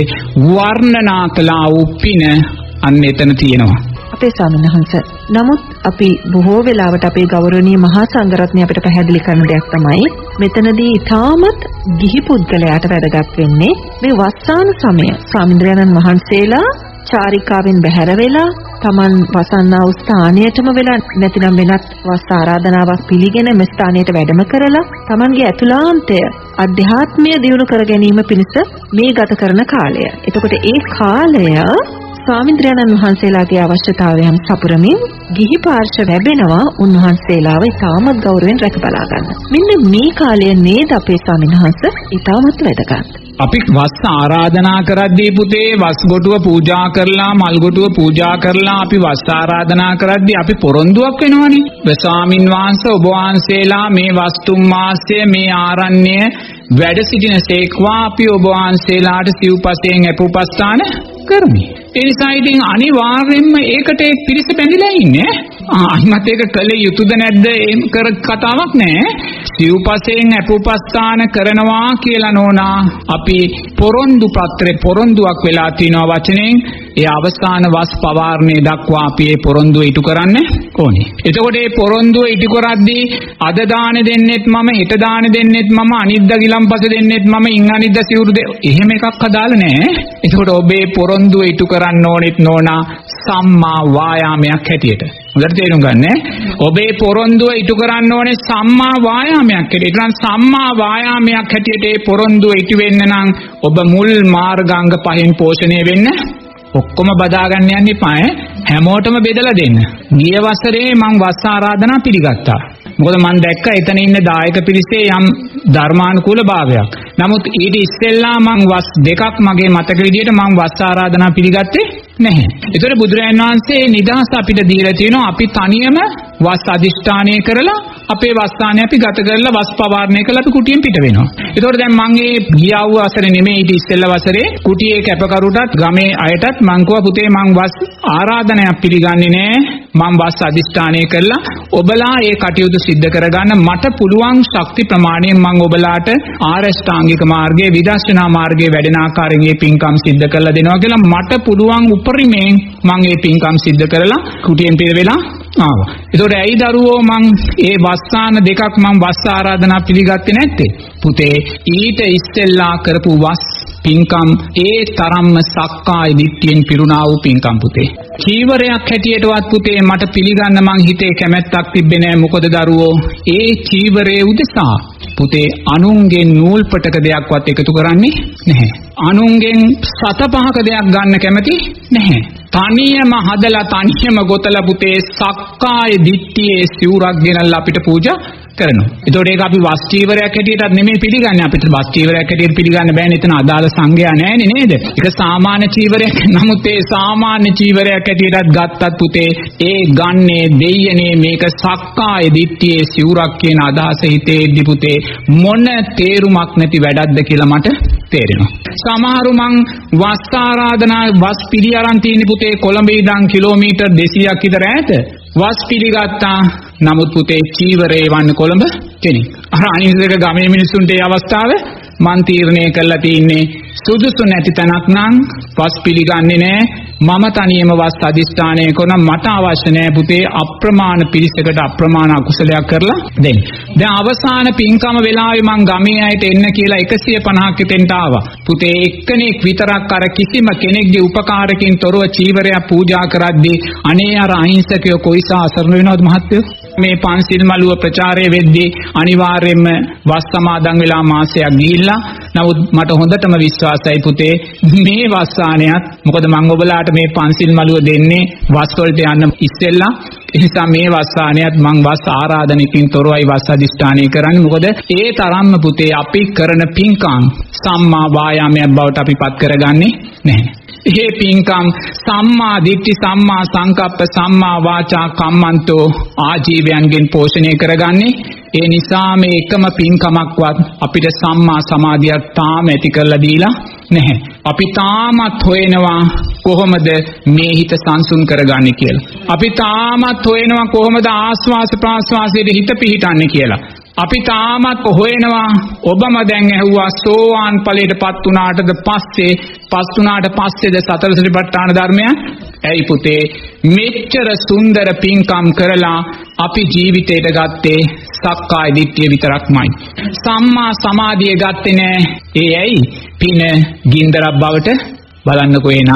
වර්ණනා කළා වූ පින අන්න එතන තියෙනවා. අපේ ස්වාමීන් වහන්සේ නමුත් අපි බොහෝ වෙලාවට අපේ ගෞරවනීය මහා සංඝරත්නය අපිට පැහැදිලි කරන දෙයක් තමයි මෙතනදී ඊටමත් ගිහි පුද්ගලයාට වැදගත් වෙන්නේ මේ වස්සාන සමය ස්වාමීන්ද්‍රයන්න් වහන්සේලා චාරිකාවෙන් බැහැර වෙලා Taman වසන්නා වූ ස්ථානයටම වෙලා නැතිනම් වෙනත් වස් ආරාධනාවක් පිළිගෙන මේ ස්ථානයට වැඩම කරලා Tamanගේ අතුලාන්තය අධ්‍යාත්මය දියුණු කර ගැනීම පිණිස මේ ගත කරන කාලය. එතකොට ඒ කාලය ස්වාමීන්ද්‍රයන්න් වහන්සේලාගේ අවශ්‍යතාවයන් සපුරමින් ගිහි පාර්ශ්ව ලැබෙනවා උන්වහන්සේලාව ඉතාමත් ගෞරවයෙන් රැක බලා ගන්න. මෙන්න මේ කාලය නේද අපේ ස්වාමීන් වහන්සේ ඉතාමත් වැදගත්. අපි වස් ආරාධනා කරද්දී පුතේ වස් ගොටුව පූජා කරලා මල් ගොටුව පූජා කරලා අපි වස් ආරාධනා කරද්දී අපි පොරොන්දුවක් වෙනවනේ. ස්වාමින් වහන්සේ ඔබ වහන්සේලා මේ වස්තුම් මාසය මේ ආරණ්‍ය වැඩ සිටින සේක්වා අපි ඔබ වහන්සේලාට සිව්පසයෙන් අපුපස්ථාන කරමි. ඒ නිසා ඉතින් අනිවාර්යෙන්ම ඒකට ඒ පිරිස බැඳිලා ඉන්නේ. අහිමත් ඒක කළේ යුතුයද නැද්ද ඒ කර කතාවක් නෑ. සිව්පසයෙන් අපුපස්ථාන කරනවා කියලා නෝනා අපි පොරොන්දු පත්‍රේ පොරොන්දුවක් වෙලා තිනවා වචනෙන් ඒ අවසාන වස් පවාරණය දක්වා අපි ඒ පොරොන්දුව ඉටු කරන්න ඕනේ. එතකොට මේ පොරොන්දුව ඉටු කරද්දී අද දාන දෙන්නෙත් මම හෙට දාන දෙන්නෙත් මම අනිද්දා ගිලම්පස දෙන්නෙත් මම ඉන් අනිද්දා සිවුරු එහෙම එකක් හදාලා නෑ. එතකොට ඔබේ පොරොන්දුව ඉටු කරන්න ඕනෙත් නෝනා සම්මා වායාමයක් හැටියට. හොඳට තේරුම් ගන්න. ඔබේ පොරොන්දුව ඉටු කරන්න ඕනේ සම්මා වායාමයක් හැටියට. ඒකනම් සම්මා වායාමයක් හැටියට ඒ පොරොන්දුව ඉටු වෙන්න නම් ඔබ මුල් මාර්ගාංග පහෙන් පෝෂණය වෙන්න ඔක්කොම බදා ගන්න යන්න එපා. හැමෝටම බෙදලා දෙන්න. ගිය වසරේ මම වස් ආරාධනා පිළිගත්තා. මොකද මම දැක්ක එතන ඉන්න දායක පිරිසේ යම් ධර්මානුකූල භාවයක්. නමුත් ඊට ඉස්සෙල්ලා මම වස් දෙකක් මගේ මතක විදියට මම වස් ආරාධනා පිළිගත්තේ නැහැ. ඒතර බුදුරජාණන් වහන්සේ නිදහස අපිට දීලා තියෙනවා අපි තනියම වස් අදිෂ්ඨානය කරලා අපේ වස්ථානය අපි ගත කරලා වස් පවාරණය කරලා අපි කුටියෙන් පිට වෙනවා. ඒතකොට දැන් මම මේ ගියා වූ වසරේ නෙමෙයි ඊට ඉස්සෙල්ලා වසරේ කුටියේ කැපකරුටත් ගමේ අයටත් මං කිව්වා පුතේ මං වස් ආරාධනයක් පිළිගන්නේ නැහැ. මං වස් අදිෂ්ඨානය කරලා ඔබලා ඒ කටයුතු සිද්ධ කරගන්න මට පුළුවන් ශක්ති ප්‍රමාණයෙන් මං ඔබලාට ආරෂ්ඨාංගික මාර්ගයේ විදර්ශනා මාර්ගයේ වැඩෙන ආකාරයෙන් මේ පින්කම් සිද්ධ කරලා දෙනවා කියලා මට පුළුවන් උපරිමයෙන් මං මේ පින්කම් සිද්ධ කරලා කුටියෙන් පිට වෙලා ආවා. ඒතකොට ඇයි දරුවෝ මං ඒ වස්සාන දෙකක් මං වස් ආරාධනා පිළිගත්තේ නැත්තේ? පුතේ ඊට ඉස්සෙල්ලා කරපු වස් පින්කම් ඒ තරම්ම සක්කාය දිට්ඨියෙන් පිරුණා වූ පින්කම් පුතේ. චීවරයක් හැටියටවත් පුතේ මට පිළිගන්න මං හිතේ කැමැත්තක් තිබ්බේ නෑ. මොකද දරුවෝ ඒ චීවරයේ උදෙසා පුතේ අනුන්ගෙන් නූල් පටක දෙයක්වත් එකතු කරන්නේ නැහැ. අනුන්ගෙන් සත පහක දෙයක් ගන්න කැමති නැහැ. තනියම හදලා තනියම ගොතලා පුතේ සක්කාය දිට්ඨියේ සිවුරක් ගෙනල්ලා අපිට පූජා කරනවා. ඒතකොට ඒක අපි වස් චීවරයක් හැටියටත් නෙමෙයි පිළිගන්නේ. අපිට වස් චීවරයක් හැටියට පිළිගන්න බෑනේ. එතන අදාළ සංගය නැහැනේ නේද? ඒක සාමාන්‍ය චීවරයක්. නමුත් ඒ සාමාන්‍ය චීවරයක් හැටියටත් ගත්තත් පුතේ ඒ ගන්නේ දෙයියනේ මේක සක්කාය දිට්ඨියේ සිවුරක් කියන අදහස හිතේද්දි පුතේ මොන තේරුමක් නැති වැඩක්ද කියලා මට තේරෙනවා. සමහරු මං වස් ආරාධනා වස් පිළි අරන් තියෙන පුතේ කොළඹ ඉඳන් කිලෝමීටර් 200ක් විතර ඈත වස් පිළිගත්තා. නමුත් පුතේ චීවරේ වන්න කොළඹ කෙනෙක්. අර අනිත් එක ගමේ මිනිස්සුන්ට ඒ අවස්ථාව මන් තීරණය කරලා තින්නේ සුදුසු නැති තැනක් නම් වස් පිළිගන්නේ නැහැ. මම තනියම වස් අදිෂ්ඨානය කරන මට අවශ්‍ය නැහැ පුතේ අප්‍රමාණ පිරිසකට අප්‍රමාණ අකුසලයක් කරලා දෙන්න. දැන් අවසාන පින්කම වෙලාවේ මං ගමේ අයට එන්න කියලා 150ක් එතෙන්ට ආවා. පුතේ එක්කෙනෙක් විතරක් අර කිසිම කෙනෙක්ගේ උපකාරකින් තොරව චීවරයක් පූජා කරද්දී අනේ අර අහිංසකයෝ කොයිසා අසරණ වෙනවද මහත්තයෝ? මේ පන්සිල් මළුව ප්‍රචාරය වෙද්දී අනිවාර්යයෙන්ම වස් සමාදන් වෙලා මාසයක් ගිහිල්ලා. නමුත් මට හොඳටම විශ්වාසයි පුතේ මේ වස්සානයත් මොකද මම ඔබලාට මේ පන්සිල් මළුව දෙන්නේ වස් වලට යන්න ඉස්සෙල්ලා. ඒ නිසා මේ වස්සානයත් මම වස් ආරාධනකින් තොරවයි වස් අදිෂ්ඨානය කරන්නේ. මොකද ඒ තරම්ම පුතේ අපි කරන පින්කම් සම්මා වායාමයක් බවට අපි පත් කරගන්නේ නැහැ. ඒ පින්කම් සම්මා දිට්ඨි සම්මා සංකප්ප සම්මා වාචා කම්මන්තෝ ආජීවයන්ගෙන් පෝෂණය කරගන්නේ. ඒ නිසා මේ එකම පින්කමක්වත් අපිට සම්මා සමාධියක් තාම ඇති කරලා දීලා නැහැ. අපි තාමත් හොයනවා කොහොමද මේ හිත සංසුන් කරගන්නේ කියලා. අපි තාමත් හොයනවා කොහොමද ආස්වාස ප්‍රාස්වාසයේ හිත පිහිටන්නේ කියලා. අපි තාමත් හොයනවා ඔබම දැන් ඇහුවා සෝවාන් ඵලයටපත් වුණාටද පස්සේද සතර සතිපට්ඨාන ධර්මය. ඇයි පුතේ මෙච්චර සුන්දර පින්කම් කරලා අපි ජීවිතයට ගත්තේ සක්කාය දිට්ඨිය විතරක්මයි. සම්මා සමාධිය ගත්තේ නෑ. ඒ ඇයි? පින ගින්දරක් බවට බලන්නකෝ එනං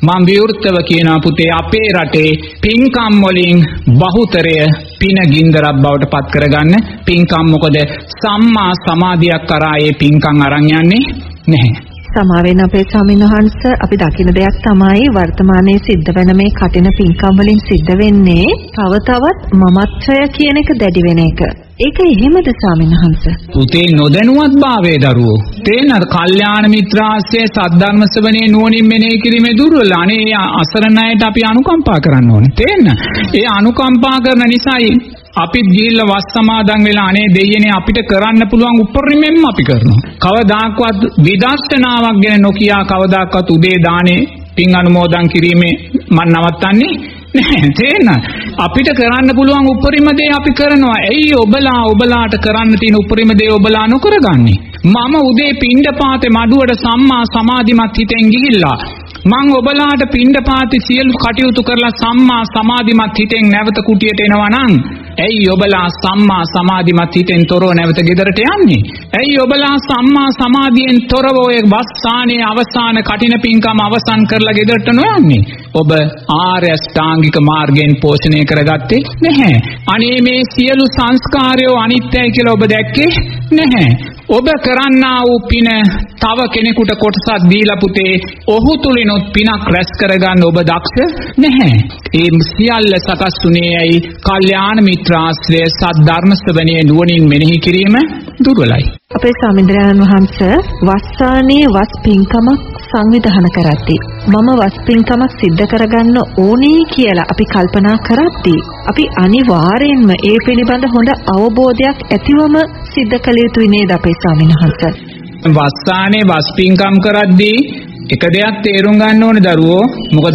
මම විවෘතව කියනවා පුතේ අපේ රටේ පින්කම් වලින් බහුතරය පින ගින්දරක් බවට පත් කරගන්න පින්කම් මොකද සම්මා සමාධියක් කරා ඒ පින්කම් අරන් යන්නේ නැහැ. සමාවෙන්න අපේ ස්වාමීන් වහන්සේ අපි දකින දෙයක් තමයි වර්තමානයේ සිද්ධ වෙන මේ කටින පින්කම් වලින් සිද්ධ වෙන්නේ තව තවත් මමත්වය කියන එක දැඩි වෙන එක. ඒක එහෙමද ස්වාමීන් වහන්සේ? පුතේ නොදැනුවත් භාවයේ දරුවෝ තේනද කල්යාණ මිත්‍රාශ්‍රයේ සද්ධර්ම ශ්‍රවණේ නුවණින් මෙනෙහි කිරීමේ දුර්වල අනේ අසරණ අයට අපි අනුකම්පා කරන්න ඕනේ. තේන්න. ඒ අනුකම්පා කරන නිසායි අපිත් ගිහිල්ලා වස් සමාදන් වෙලා අනේ දෙයියනේ අපිට කරන්න පුළුවන් උපරිමයෙන්ම අපි කරනවා. කවදාකවත් විදර්ශනාවක් ගැන නොකියා කවදාකවත් උදේ දානේ පින් අනුමෝදන් කිරීමේ මන් නවත්තන්නේ නැහැ. තේන්න. අපිට කරන්න පුළුවන් උපරිම දේ අපි කරනවා. ඇයි ඔබලාට කරන්න තියෙන උපරිම දේ ඔබලා නොකරගන්නේ? මම උදේ පින්ඩපාතේ මඩුවට සම්මා සමාධිමත් හිතෙන් ගිහිල්ලා මං ඔබලාට පින්ඩපාති සියලු කටයුතු කරලා සම්මා සමාධිමත් හිතෙන් නැවත කුටියට එනවා නම් ඇයි ඔබලා සම්මා සමාධිමත් හිතෙන් තොරව නැවත ගෙදරට යන්නේ? ඇයි ඔබලා සම්මා සමාධියෙන් තොරව ඔය වස්සානේ අවසාන කටින පින්කම අවසන් කරලා ගෙදරට නොයන්නේ? ඔබ ආර්ය අෂ්ටාංගික මාර්ගයෙන් පෝෂණය කරගත්තේ නැහැ. අනේ මේ සියලු සංස්කාරයෝ අනිත්‍යයි කියලා ඔබ දැක්කේ නැහැ. ඔබ කරන්නා වූ පින තව කෙනෙකුට කොටසක් දීලා පුතේ ඔහු තුලිනුත් පිනක් රැස් කරගන්න ඔබ දක්ෂ නැහැ. ඒ සියල්ල සකස් වුණේ ඇයි? කල්යාණ මිත්‍රාශ්‍රය සද්ධර්ම ශ්‍රවණයේ නුවණින් මෙනෙහි කිරීම දුර්වලයි. අපේ ස්වාමීන් වහන්සේ වස්සානේ වස් පින්කමක් සංවිධානය කරද්දී මම වස් පින්කමක් සිද්ධ කරගන්න ඕනේ කියලා අපි කල්පනා කරද්දී අපි අනිවාර්යෙන්ම ඒ පිළිබඳ හොඳ අවබෝධයක් ඇතිවම සිද්ධ කළ යුතුයි නේද අපේ ස්වාමීන් වහන්සේ? වස්සානේ වස් පින්කම් කරද්දී එක දෙයක් තේරුම් ගන්න ඕනේ දරුවෝ. මොකද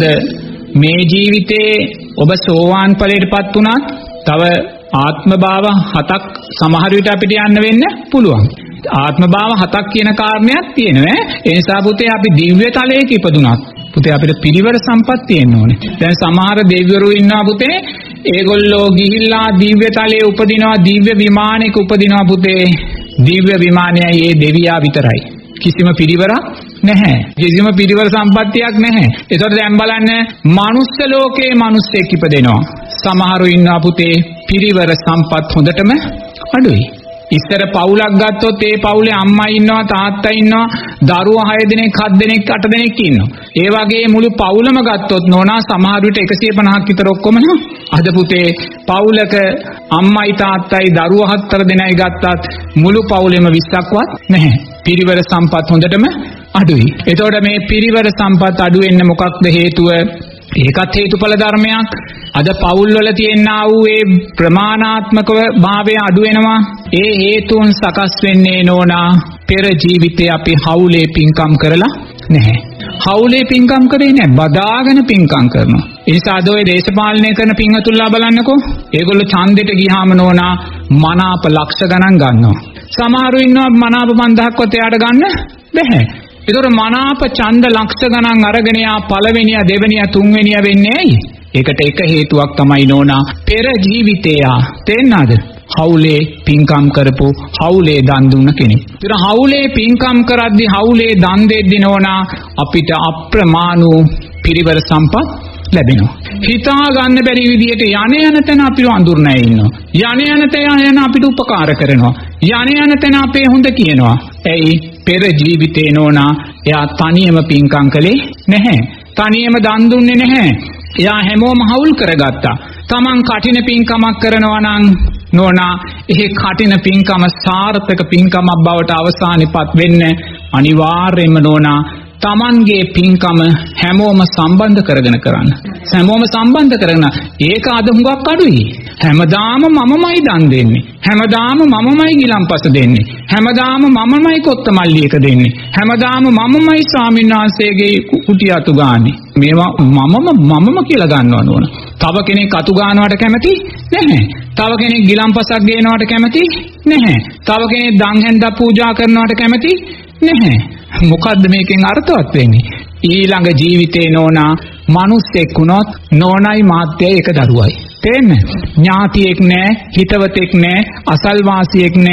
මේ ජීවිතේ ඔබ සෝවාන් ඵලයටපත් වුණත් තව ආත්ම භාව 7ක් සමහර විට අපිට යන්න වෙන්න පුළුවන්. ආත්ම භාව 7ක් කියන කාරණයක් තියෙනවා. ඒ නිසා පුතේ අපි දිව්‍ය තලයක ඉපදුනත් පුතේ අපිට පිරිවර සම්පත් තියෙන්න ඕනේ. දැන් සමහර දෙවිවරු ඉන්නවා පුතේ ඒගොල්ලෝ ගිහිල්ලා දිව්‍ය තලයේ උපදිනවා දිව්‍ය විමානයක උපදිනවා පුතේ. දිව්‍ය විමානයයි ඒ දෙවියා විතරයි. කිසිම පිරිවරක් නැහැ. කිසිම පිරිවර සම්පත්තියක් නැහැ. ඒතකොට දැන් බලන්න මනුස්ස ලෝකේ මිනිස්සෙක් ඉපදෙනවා. සමහරු ඉන්නවා පුතේ පිරිවර සම්පත් හොඳටම අඩුයි. ඉස්සර පවුලක් ගත්තොත් ඒ පවුලේ අම්මා ඉන්නවා තාත්තා ඉන්නවා දරුවෝ 6 දෙනෙක් 7 දෙනෙක් 8 දෙනෙක් ඉන්නවා. ඒ වගේ මුළු පවුලම ගත්තොත් නෝනා සමහර විට 150ක් විතර ඔක්කොම නවා. අද පුතේ පවුලක අම්මයි තාත්තයි දරුවෝ 4 දෙනයි ගත්තත් මුළු පවුලෙම 20ක්වත් නැහැ. පිරිවර සම්පත් හොඳටම අඩුයි. එතකොට මේ පිරිවර සම්පත් අඩු වෙන්න මොකක්ද හේතුව? ඒකත් හේතුඵල ධර්මයක්. අද පවුල් වල තියෙනා වූ ඒ ප්‍රමාණාත්මකව භාවය අඩු වෙනවා. ඒ හේතුන් සකස් වෙන්නේ නෝනා පෙර ජීවිතේ අපි හවුලේ පින්කම් කරලා නැහැ. හවුලේ පින්කම් කරේ නැහැ. බදාගෙන පින්කම් කරනවා. ඒ නිසා අද ඔය දේශපාලනය කරන පින්වතුන්ලා බලන්නකෝ. ඒගොල්ලෝ ඡන්දෙට ගියාම නෝනා මනාප ලක්ෂ ගණන් ගන්නවා. සමහරු ඉන්නවා මනාප 5000ක්වත් එයාට ගන්න බැහැ. ඒතර මනාප ඡන්ද ලක්ෂ ගණන් අරගෙන යා පළවෙනියා දෙවෙනියා තුන්වෙනියා වෙන්නේ ඇයි? ඒකට එක හේතුවක් තමයි නෝනා පෙර ජීවිතේ තේන්නාද? හවුලේ පින්කම් කරපු හවුලේ දන් දුන්න කෙනෙක්. ඒතර හවුලේ පින්කම් කරද්දී හවුලේ දන් දෙද්දී නෝනා අපිට අප්‍රමාණ පිරිවර සම්පත් ලැබෙනවා. හිතා ගන්න බැරි විදියට යන තැන අපිව අඳුරන්නේ ඉන්නවා. යන තැන අපිට උපකාර කරනවා. යන තැන අපේ හොඳ කියනවා. ඇයි? පෙර ජීවිතේ නෝනා එයා තනියම පින්කම් කළේ නැහැ. තනියම දන් දුන්නේ නැහැ. එයා හැමෝම හවුල් කරගත්තා. Taman කටින පින්කමක් කරනවා නම් නෝනා ඒ කටින පින්කම සාර්ථක පින්කමක් බවට අවසානෙපත් වෙන්න අනිවාර්යයෙන්ම නෝනා Tamanගේ පින්කම හැමෝම සම්බන්ධ කරගෙන කරන්න. හැමෝම සම්බන්ධ කරගෙන ඒක අද හුඟක් අඩුයි. හැමදාම මමමයි දන් දෙන්නේ. හැමදාම මමමයි ගිලම්පස දෙන්නේ. හැමදාම මමමයි කොත්තමල්ලි එක දෙන්නේ. හැමදාම මමමයි ස්වාමීන් වහන්සේගේ කුටි අතු ගාන්නේ. මේවා මමම කියලා ගන්නවා නෝන. තව කෙනෙක් අතු ගන්නවට කැමති නැහැ. තව කෙනෙක් ගිලම්පසක් ගේනවට කැමති නැහැ. තව කෙනෙක් දන් හැන්දක් පූජා කරනවට කැමති නැහැ. මොකද්ද මේකෙන් අර්ථවත් වෙන්නේ? ඊළඟ ජීවිතේ නෝනා මිනිස්සෙක් වුණොත් නෝනයි මාත්‍යයි එක දරුවයි. තේන්න ඥාතියෙක් නැහැ, හිතවතෙක් නැහැ, අසල්වාසියෙක් නැහැ.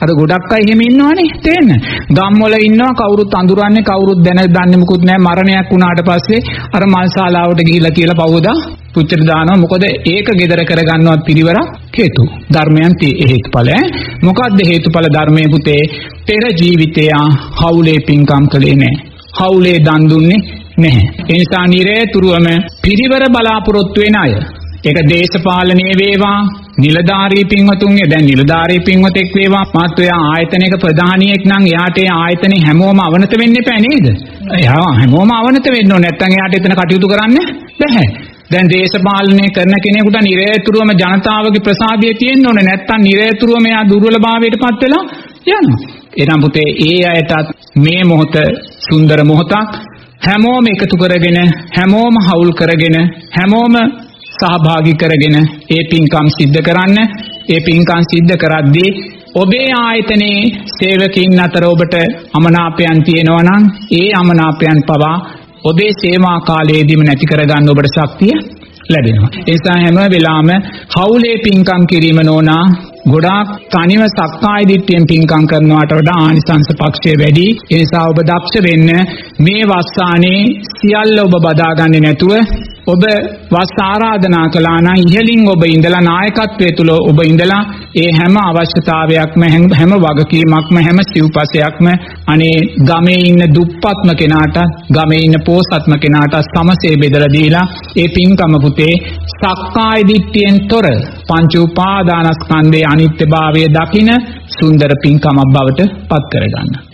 අර ගොඩක් අය එහෙම ඉන්නවනේ තේන්න. ගම් වල ඉන්නවා කවුරුත් අඳුරන්නේ කවුරුත් දන්නේ මොකුත් නැහැ. මරණයක් වුණාට පස්සේ අර මල් ශාලාවට ගිහිල්ලා කියලා පවෝදා පුච්චට දානවා. මොකද ඒක gedara කරගන්නවත් පිරිවරක් හේතු. ධර්මයන් තේ හේතුඵල. මොකද්ද හේතුඵල ධර්මයේ පුතේ? පෙර ජීවිතය හවුලේ පින්කම් කළේ නැහැ. හවුලේ දන් දුන්නේ නැහැ. ඒ නිසා නිරේතුරුවම පිරිවර බලාපොරොත්තු වෙන අය. ඒක දේශපාලනයේ වේවා නිලධාරී පින්වතුන්ගේ දැන් නිලධාරී පින්වතෙක් වේවා මාත් ඔයා ආයතනයක ප්‍රධානියෙක් නම් එයාට ඒ ආයතනේ හැමෝම අවනත වෙන්න එපා නේද? එයා හැමෝම අවනත වෙන්න ඕනේ නැත්නම් එයාට එතන කටයුතු කරන්න බැහැ. දැන් දේශපාලනය කරන කෙනෙකුට නිරේතුරුවම ජනතාවගේ ප්‍රසාදය තියෙන්න ඕනේ නැත්නම් නිරේතුරුවම එයා දුර්වලභාවයට පත් වෙලා යනවා. එනම් පුතේ ඒ අයටත් මේ මොහොත සුන්දර මොහොතක් හැමෝම එකතු කරගෙන හැමෝම හවුල් කරගෙන හැමෝම සහභාගී කරගෙන ඒ පින්කම් සිද්ධ කරන්න. ඒ පින්කම් සිද්ධ කරද්දී ඔබේ ආයතනයේ සේවකයින් අතර ඔබට අමනාපයන් තියෙනවා නම් ඒ අමනාපයන් පවා ඔබේ සේවා කාලයේදීම නැති කරගන්න ඔබට ශක්තිය ලැබෙනවා. ඒ නිසා හැම වෙලාවෙම හවුලේ පින්කම් කිරීම නෝනා ගොඩාක් තනිව සක්කාය දිට්ඨියෙන් පින්කම් කරනවට වඩා ආනිසංස පක්ෂය වැඩි. ඒ නිසා ඔබ දක්ෂ වෙන්න මේ වස්සානේ සියල්ල ඔබ බදාගන්නේ නැතුව ඔබ වස් ආරාධනා කළා නම් ඉහළින් ඔබ ඉඳලා නායකත්වයේ තුල ඔබ ඉඳලා ඒ හැම අවශ්‍යතාවයක්ම හැම වගකීමක්ම හැම සිව්පසයක්ම අනේ ගමේ ඉන්න දුප්පත්ම කෙනාට ගමේ ඉන්න පොහොසත්ම කෙනාට සමසේ බෙදලා දීලා ඒ පින්කම පුතේ සක්කාය දිට්ඨියෙන් තොර පංච උපාදානස්කන්ධයේ අනිත්‍යභාවය දකින සුන්දර පින්කමක් බවට පත් කරගන්න.